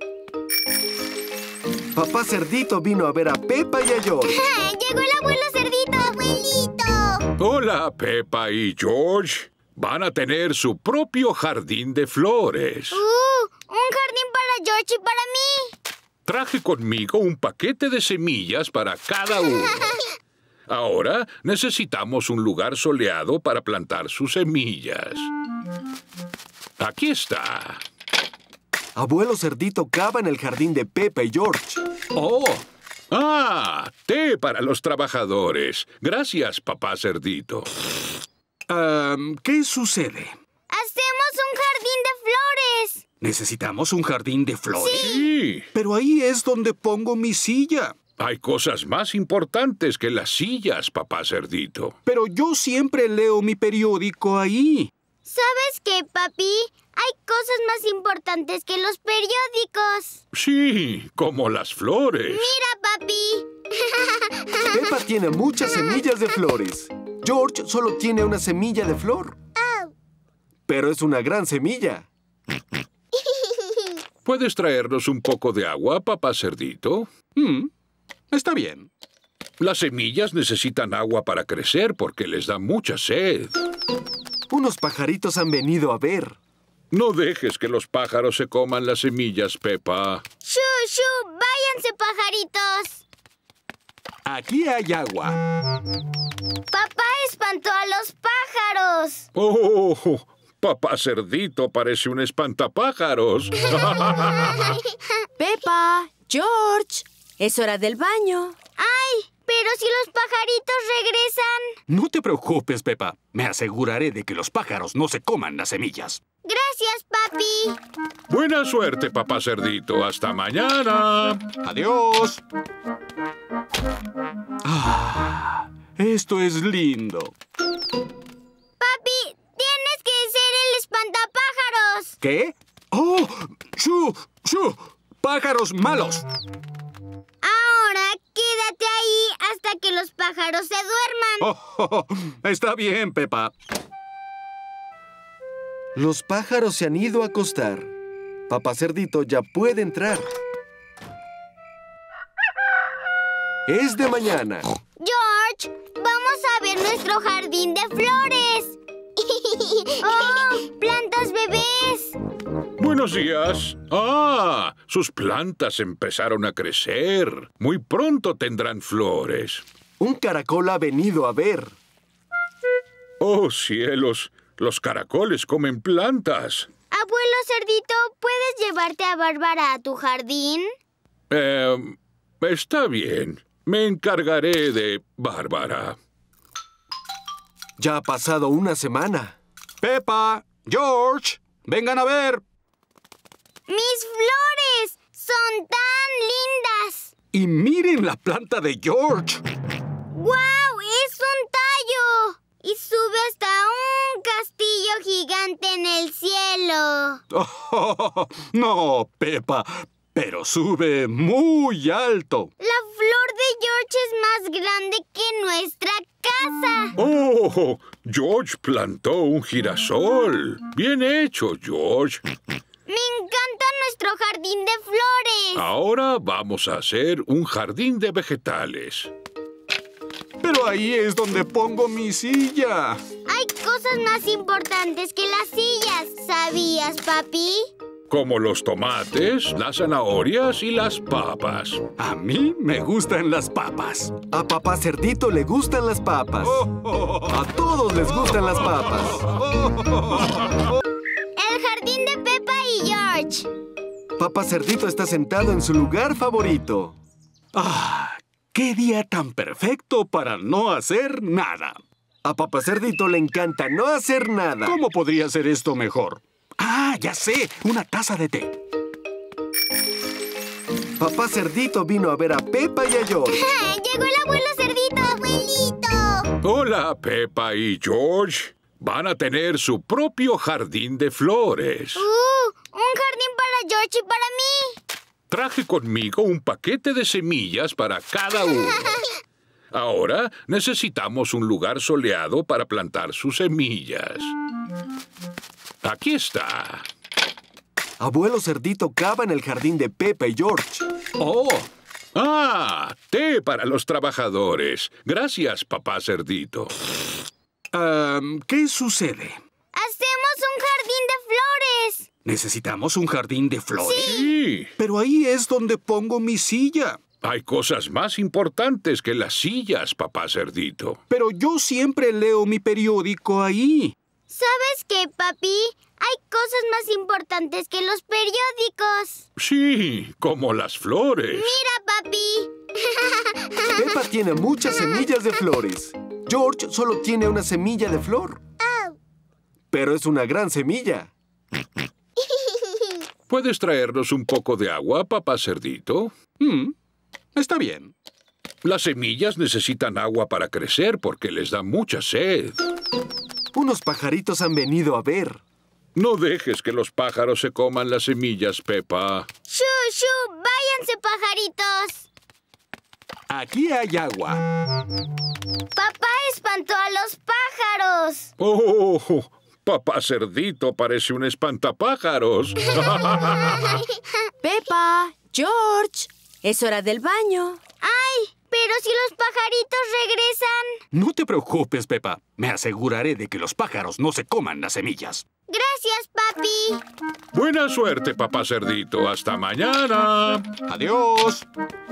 Papá Cerdito vino a ver a Peppa y a George. ¡Llegó el abuelo Cerdito, abuelito! Hola, Peppa y George. Van a tener su propio jardín de flores. ¡Uh! Un jardín para George y para mí. Traje conmigo un paquete de semillas para cada uno. Ahora necesitamos un lugar soleado para plantar sus semillas. Aquí está. Abuelo Cerdito cava en el jardín de Peppa y George. ¡Oh! ¡Ah! Té para los trabajadores. Gracias, papá Cerdito. Um, ¿Qué sucede? ¡Hacemos un jardín de flores! ¿Necesitamos un jardín de flores? Sí. Pero ahí es donde pongo mi silla. Hay cosas más importantes que las sillas, papá Cerdito. Pero yo siempre leo mi periódico ahí. ¿Sabes qué, papi? Hay cosas más importantes que los periódicos. Sí, como las flores. Mira, papi. Peppa tiene muchas semillas de flores. George solo tiene una semilla de flor. Oh. Pero es una gran semilla. ¿Puedes traernos un poco de agua, papá cerdito? Mm, está bien. Las semillas necesitan agua para crecer porque les da mucha sed. Unos pajaritos han venido a ver. No dejes que los pájaros se coman las semillas, Peppa. ¡Shu, shu! ¡Váyanse, pajaritos! Aquí hay agua. Papá espantó a los pájaros. ¡Oh! Papá cerdito parece un espantapájaros. Peppa, George, es hora del baño. ¡Ay! Pero si los pajaritos regresan. No te preocupes, Peppa. Me aseguraré de que los pájaros no se coman las semillas. Gracias, papi. Buena suerte, papá cerdito. Hasta mañana. Adiós. Ah, esto es lindo. Papi, tienes que ser el espantapájaros. ¿Qué? ¡Oh! ¡Shu! ¡Shu! ¡Pájaros malos! Ahora quédate ahí hasta que los pájaros se duerman. Oh, oh, oh. Está bien, Peppa. Los pájaros se han ido a acostar. Papá Cerdito ya puede entrar. Es de mañana. George, vamos a ver nuestro jardín de flores. ¡Oh! ¡Plantas bebés! Buenos días. Ah, sus plantas empezaron a crecer. Muy pronto tendrán flores. Un caracol ha venido a ver. ¡Oh, cielos! Los caracoles comen plantas. Abuelo Cerdito, ¿puedes llevarte a Bárbara a tu jardín? Eh, está bien. Me encargaré de Bárbara. Ya ha pasado una semana. Peppa, George, vengan a ver. ¡Mis flores! ¡Son tan lindas! Y miren la planta de George. ¡Guau! ¡Es un tallo! Y sube hasta un castillo gigante en el cielo. Oh, no, Peppa, pero sube muy alto. La flor de George es más grande que nuestra casa. ¡Oh! George plantó un girasol. Bien hecho, George. Me encanta nuestro jardín de flores. Ahora vamos a hacer un jardín de vegetales. Pero ahí es donde pongo mi silla. Hay cosas más importantes que las sillas. ¿Sabías, papi? Como los tomates, las zanahorias y las papas. A mí me gustan las papas. A papá Cerdito le gustan las papas. A todos les gustan las papas. El jardín de Peppa y George. Papá Cerdito está sentado en su lugar favorito. ¡Ah! ¡Qué día tan perfecto para no hacer nada! A papá Cerdito le encanta no hacer nada. ¿Cómo podría ser esto mejor? ¡Ah, ya sé! Una taza de té. Papá Cerdito vino a ver a Peppa y a George. ¡Llegó el abuelo Cerdito! ¡Abuelito! Hola, Peppa y George. Van a tener su propio jardín de flores. ¡Uh! Un jardín para George y para mí. Traje conmigo un paquete de semillas para cada uno. Ahora necesitamos un lugar soleado para plantar sus semillas. Aquí está. Abuelo Cerdito cava en el jardín de Peppa y George. ¡Oh! ¡Ah! Té para los trabajadores. Gracias, papá Cerdito. Um, ¿Qué sucede? ¡Hacemos un jardín de flores! ¿Necesitamos un jardín de flores? Sí. Pero ahí es donde pongo mi silla. Hay cosas más importantes que las sillas, papá Cerdito. Pero yo siempre leo mi periódico ahí. ¿Sabes qué, papi? Hay cosas más importantes que los periódicos. Sí, como las flores. Mira, papi. Peppa tiene muchas semillas de flores. George solo tiene una semilla de flor. Oh. Pero es una gran semilla. ¿Puedes traernos un poco de agua, papá Cerdito? Mm, está bien. Las semillas necesitan agua para crecer porque les da mucha sed. Unos pajaritos han venido a ver. No dejes que los pájaros se coman las semillas, Peppa. ¡Shu, shu! ¡Váyanse, pajaritos! Aquí hay agua. Papá espantó a los pájaros. ¡Oh! Papá Cerdito parece un espantapájaros. Peppa, George, es hora del baño. ¡Ay! Pero si los pajaritos regresan. No te preocupes, Peppa. Me aseguraré de que los pájaros no se coman las semillas. Gracias, papi. Buena suerte, papá Cerdito. Hasta mañana. Adiós.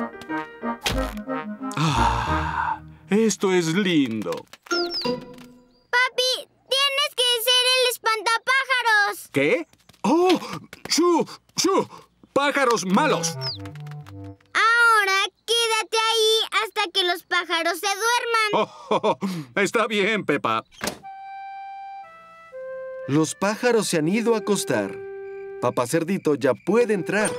Ah, esto es lindo. Papi, tienes que ser el espantapájaros. ¿Qué? ¡Oh! ¡Shu! ¡Shu! ¡Pájaros malos! Ahora quédate ahí hasta que los pájaros se duerman. Oh, oh, oh. Está bien, Peppa. Los pájaros se han ido a acostar. Papá Cerdito ya puede entrar.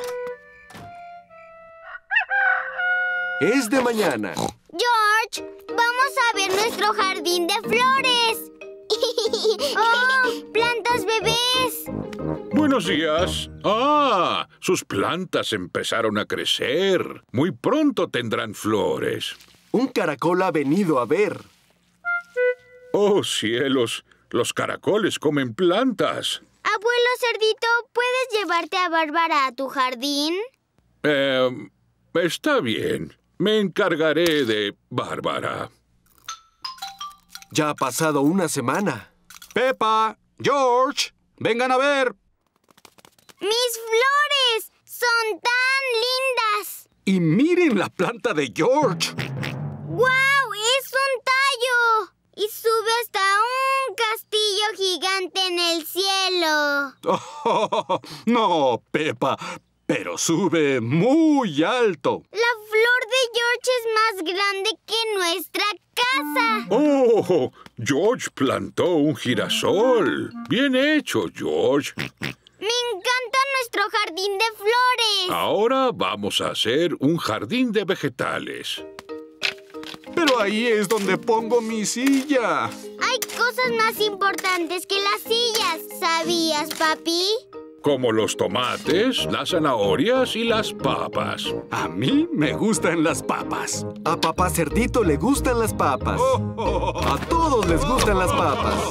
Es de mañana. George, vamos a ver nuestro jardín de flores. ¡Oh! ¡Plantas bebés! Buenos días. Ah, sus plantas empezaron a crecer. Muy pronto tendrán flores. Un caracol ha venido a ver. ¡Oh, cielos! Los caracoles comen plantas. Abuelo Cerdito, ¿puedes llevarte a Bárbara a tu jardín? Eh, está bien. Me encargaré de Bárbara. Ya ha pasado una semana. Peppa, George, vengan a ver. ¡Mis flores! ¡Son tan lindas! Y miren la planta de George. ¡Guau! ¡Es un tallo! Y sube hasta un castillo gigante en el cielo. Oh, no, Peppa, pero sube muy alto. La flor de George es más grande que nuestra casa. ¡Oh! George plantó un girasol. Bien hecho, George. Me encanta nuestro jardín de flores. Ahora vamos a hacer un jardín de vegetales. Pero ahí es donde pongo mi silla. Hay cosas más importantes que las sillas. ¿Sabías, papi? Como los tomates, las zanahorias y las papas. A mí me gustan las papas. A papá Cerdito le gustan las papas. A todos les gustan las papas.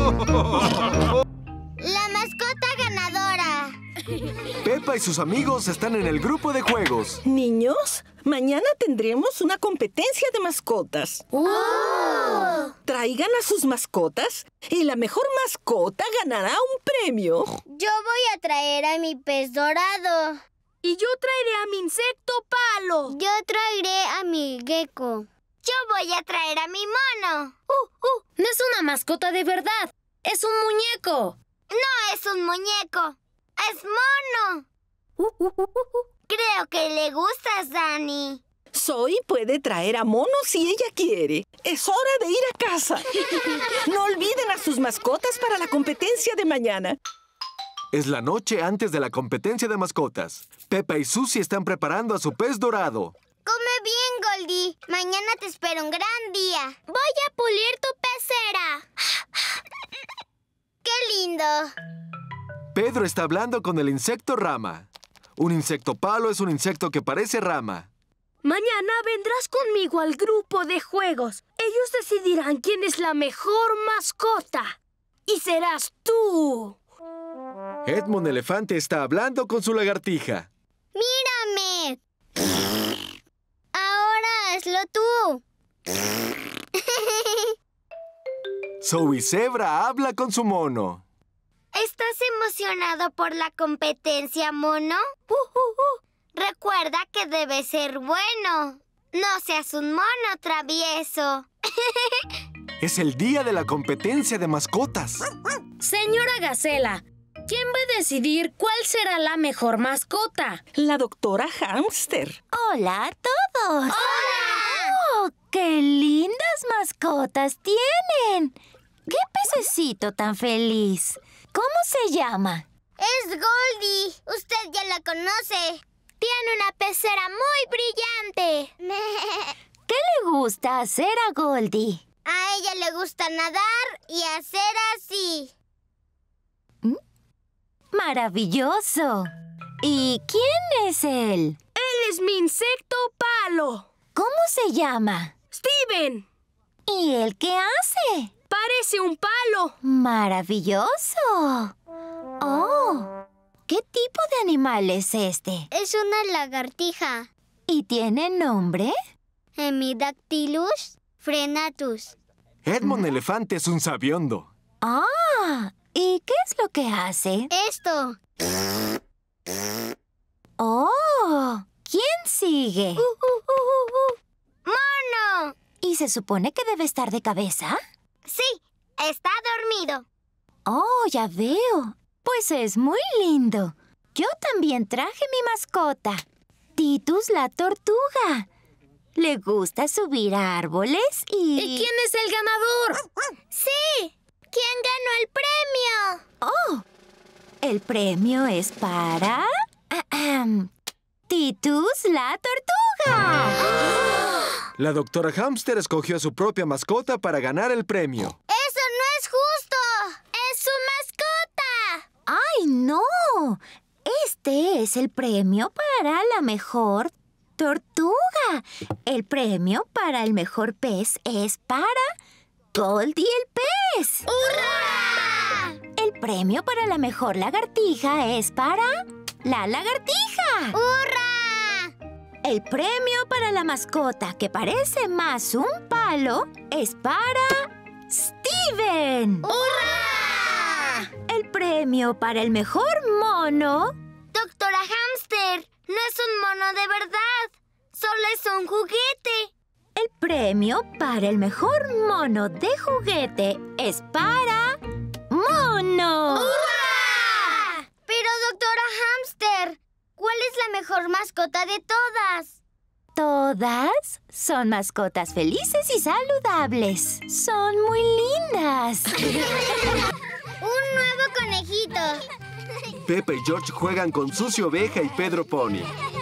La mascota ganadora. Peppa y sus amigos están en el grupo de juegos. Niños, mañana tendremos una competencia de mascotas. ¡Oh! Traigan a sus mascotas y la mejor mascota ganará un premio. Yo voy a traer a mi pez dorado. Y yo traeré a mi insecto palo. Yo traeré a mi gecko. Yo voy a traer a mi mono. Uh, uh, no es una mascota de verdad. Es un muñeco. No es un muñeco. ¡Es mono! Uh, uh, uh, uh. Creo que le gustas, Dani. Zoe puede traer a Mono si ella quiere. Es hora de ir a casa. No olviden a sus mascotas para la competencia de mañana. Es la noche antes de la competencia de mascotas. Peppa y Susie están preparando a su pez dorado. Come bien, Goldie. Mañana te espera un gran día. Voy a pulir tu pecera. ¡Qué lindo! Pedro está hablando con el insecto rama. Un insecto palo es un insecto que parece rama. Mañana vendrás conmigo al grupo de juegos. Ellos decidirán quién es la mejor mascota. Y serás tú. Edmond Elefante está hablando con su lagartija. ¡Mírame! Ahora hazlo tú. Zoe Zebra habla con su mono. ¿Estás emocionado por la competencia, mono? Uh, uh, uh. Recuerda que debes ser bueno. No seas un mono travieso. Es el día de la competencia de mascotas. Señora Gacela, ¿quién va a decidir cuál será la mejor mascota? La doctora Hamster. Hola a todos. ¡Hola! ¡Oh, qué lindas mascotas tienen! ¡Qué pececito tan feliz! ¿Cómo se llama? Es Goldie. Usted ya la conoce. Tiene una pecera muy brillante. ¿Qué le gusta hacer a Goldie? A ella le gusta nadar y hacer así. ¡Maravilloso! ¿Y quién es él? Él es mi insecto palo. ¿Cómo se llama? Steven. ¿Y él qué hace? Parece un palo. ¡Maravilloso! ¡Oh! ¿Qué tipo de animal es este? Es una lagartija. ¿Y tiene nombre? Hemidactylus frenatus. Edmond Elefante es un sabiondo. ¡Ah! ¿Y qué es lo que hace? Esto. ¡Oh! ¿Quién sigue? Uh, uh, uh, uh. ¡Mono! ¿Y se supone que debe estar de cabeza? Sí, está dormido. Oh, ya veo. Pues es muy lindo. Yo también traje mi mascota, Titus la tortuga. Le gusta subir a árboles y... ¿Y quién es el ganador? ¡Sí! ¿Quién ganó el premio? ¡Oh! El premio es para... ¡Titus la tortuga! La doctora Hamster escogió a su propia mascota para ganar el premio. ¡Eso no es justo! ¡Es su mascota! ¡Ay, no! Este es el premio para la mejor tortuga. El premio para el mejor pez es para Goldie el pez. ¡Hurra! El premio para la mejor lagartija es para la lagartija. ¡Hurra! El premio para la mascota que parece más un palo es para Steven. ¡Hurra! El premio para el mejor mono... Doctora Hamster, no es un mono de verdad. Solo es un juguete. El premio para el mejor mono de juguete es para... ¡Mono! ¡Hurra! Pero, doctora Hamster, ¿cuál es la mejor mascota de todas? Todas son mascotas felices y saludables. Son muy lindas. Un nuevo conejito. Pepa y George juegan con Susi Oveja y Pedro Pony.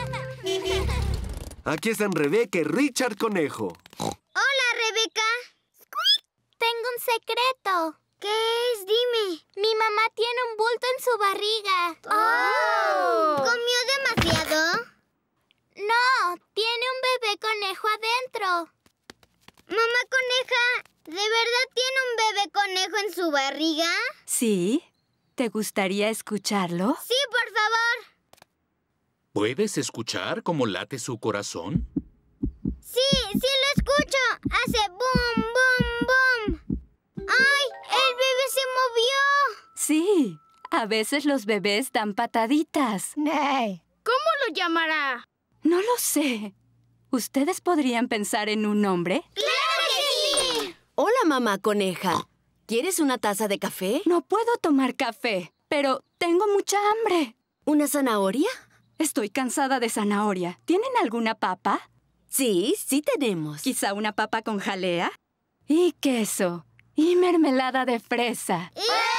Aquí están Rebeca y Richard Conejo. Hola, Rebeca. ¡Squeak! Tengo un secreto. ¿Qué es? Dime. Mi mamá tiene un bulto en su barriga. ¡Oh! ¿Comió demasiado? No, tiene un bebé conejo adentro. Mamá coneja, ¿de verdad tiene un bebé conejo en su barriga? Sí. ¿Te gustaría escucharlo? Sí, por favor. ¿Puedes escuchar cómo late su corazón? Sí, sí lo escucho. Hace boom, boom, boom. ¡Ay! ¡El bebé se movió! Sí, a veces los bebés dan pataditas. Nee. ¿Cómo lo llamará? No lo sé. ¿Ustedes podrían pensar en un nombre? ¡Claro que sí! Hola, mamá coneja. ¿Quieres una taza de café? No puedo tomar café, pero tengo mucha hambre. ¿Una zanahoria? Estoy cansada de zanahoria. ¿Tienen alguna papa? Sí, sí tenemos. ¿Quizá una papa con jalea? Y queso. Y mermelada de fresa.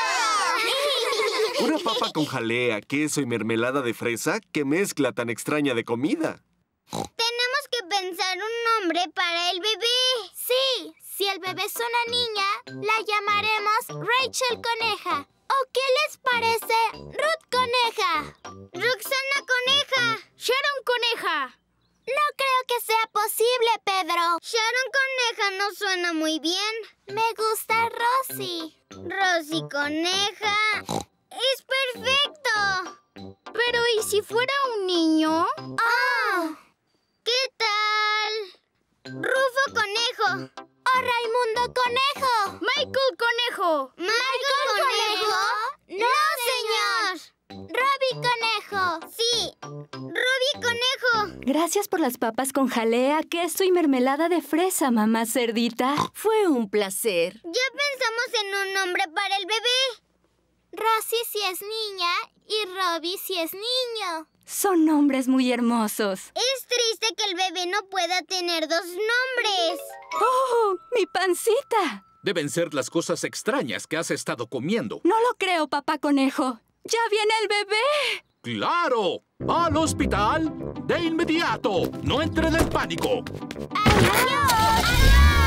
Una papa con jalea, queso y mermelada de fresa. ¿Qué mezcla tan extraña de comida? Tenemos que pensar un nombre para el bebé. Sí, si el bebé es una niña, la llamaremos Rachel Coneja. ¿O qué les parece Ruth Coneja? Roxana Coneja. Sharon Coneja. No creo que sea posible, Pedro. Sharon Coneja no suena muy bien. Me gusta Rosy. Rosy Coneja. ¡Es perfecto! Pero, ¿y si fuera un niño? ¡Ah! Oh, ¿qué tal? Rufo Conejo. ¡O Raimundo Conejo! ¡Michael Conejo! ¿Michael, ¿Michael Conejo? Conejo? ¡No, señor! ¡Robbie Conejo! ¡Sí! ¡Robbie Conejo! Gracias por las papas con jalea, queso y mermelada de fresa, mamá cerdita. Fue un placer. Ya pensamos en un nombre para el bebé. Rosy si es niña y Robbie si es niño. Son nombres muy hermosos. Es triste que el bebé no pueda tener dos nombres. ¡Oh, mi pancita! Deben ser las cosas extrañas que has estado comiendo. No lo creo, papá conejo. ¡Ya viene el bebé! ¡Claro! ¡Al hospital! ¡De inmediato! ¡No entren en pánico! ¡Adiós! ¡Adiós!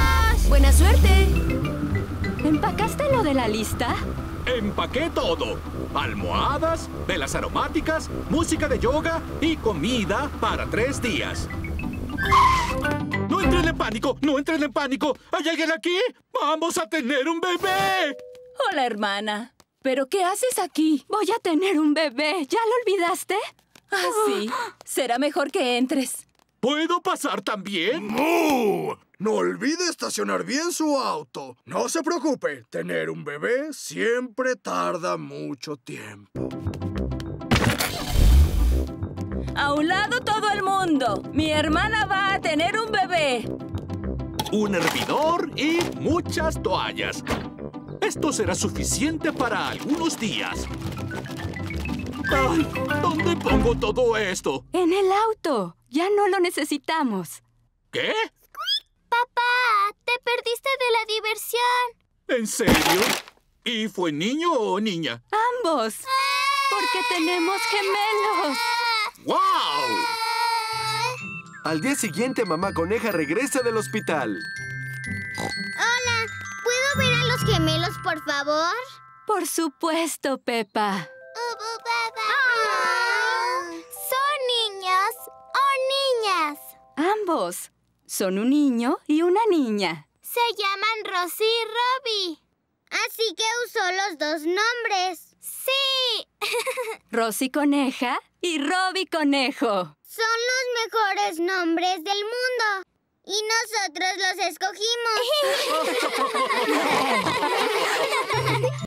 ¡Buena suerte! ¿Empacaste lo de la lista? Empaqué todo. Almohadas, velas aromáticas, música de yoga y comida para tres días. ¡No entren en pánico! ¡No entren en pánico! ¿Hay alguien aquí? ¡Vamos a tener un bebé! Hola, hermana. ¿Pero qué haces aquí? Voy a tener un bebé. ¿Ya lo olvidaste? Ah, sí. Será mejor que entres. ¿Puedo pasar también? ¡Mu! No olvide estacionar bien su auto. No se preocupe, tener un bebé siempre tarda mucho tiempo. ¡A un lado todo el mundo! ¡Mi hermana va a tener un bebé! Un hervidor y muchas toallas. Esto será suficiente para algunos días. Ay, ¿dónde pongo todo esto? En el auto. Ya no lo necesitamos. ¿Qué? Papá, te perdiste de la diversión. ¿En serio? ¿Y fue niño o niña? Ambos. Porque tenemos gemelos. ¡Wow! Al día siguiente, Mamá Coneja regresa del hospital. Hola, ¿puedo ver a los gemelos, por favor? Por supuesto, Peppa. ¿Son niños o niñas? Ambos. Son un niño y una niña. Se llaman Rosy y Robbie. Así que usó los dos nombres. ¡Sí! Rosy Coneja y Robbie Conejo. Son los mejores nombres del mundo. Y nosotros los escogimos.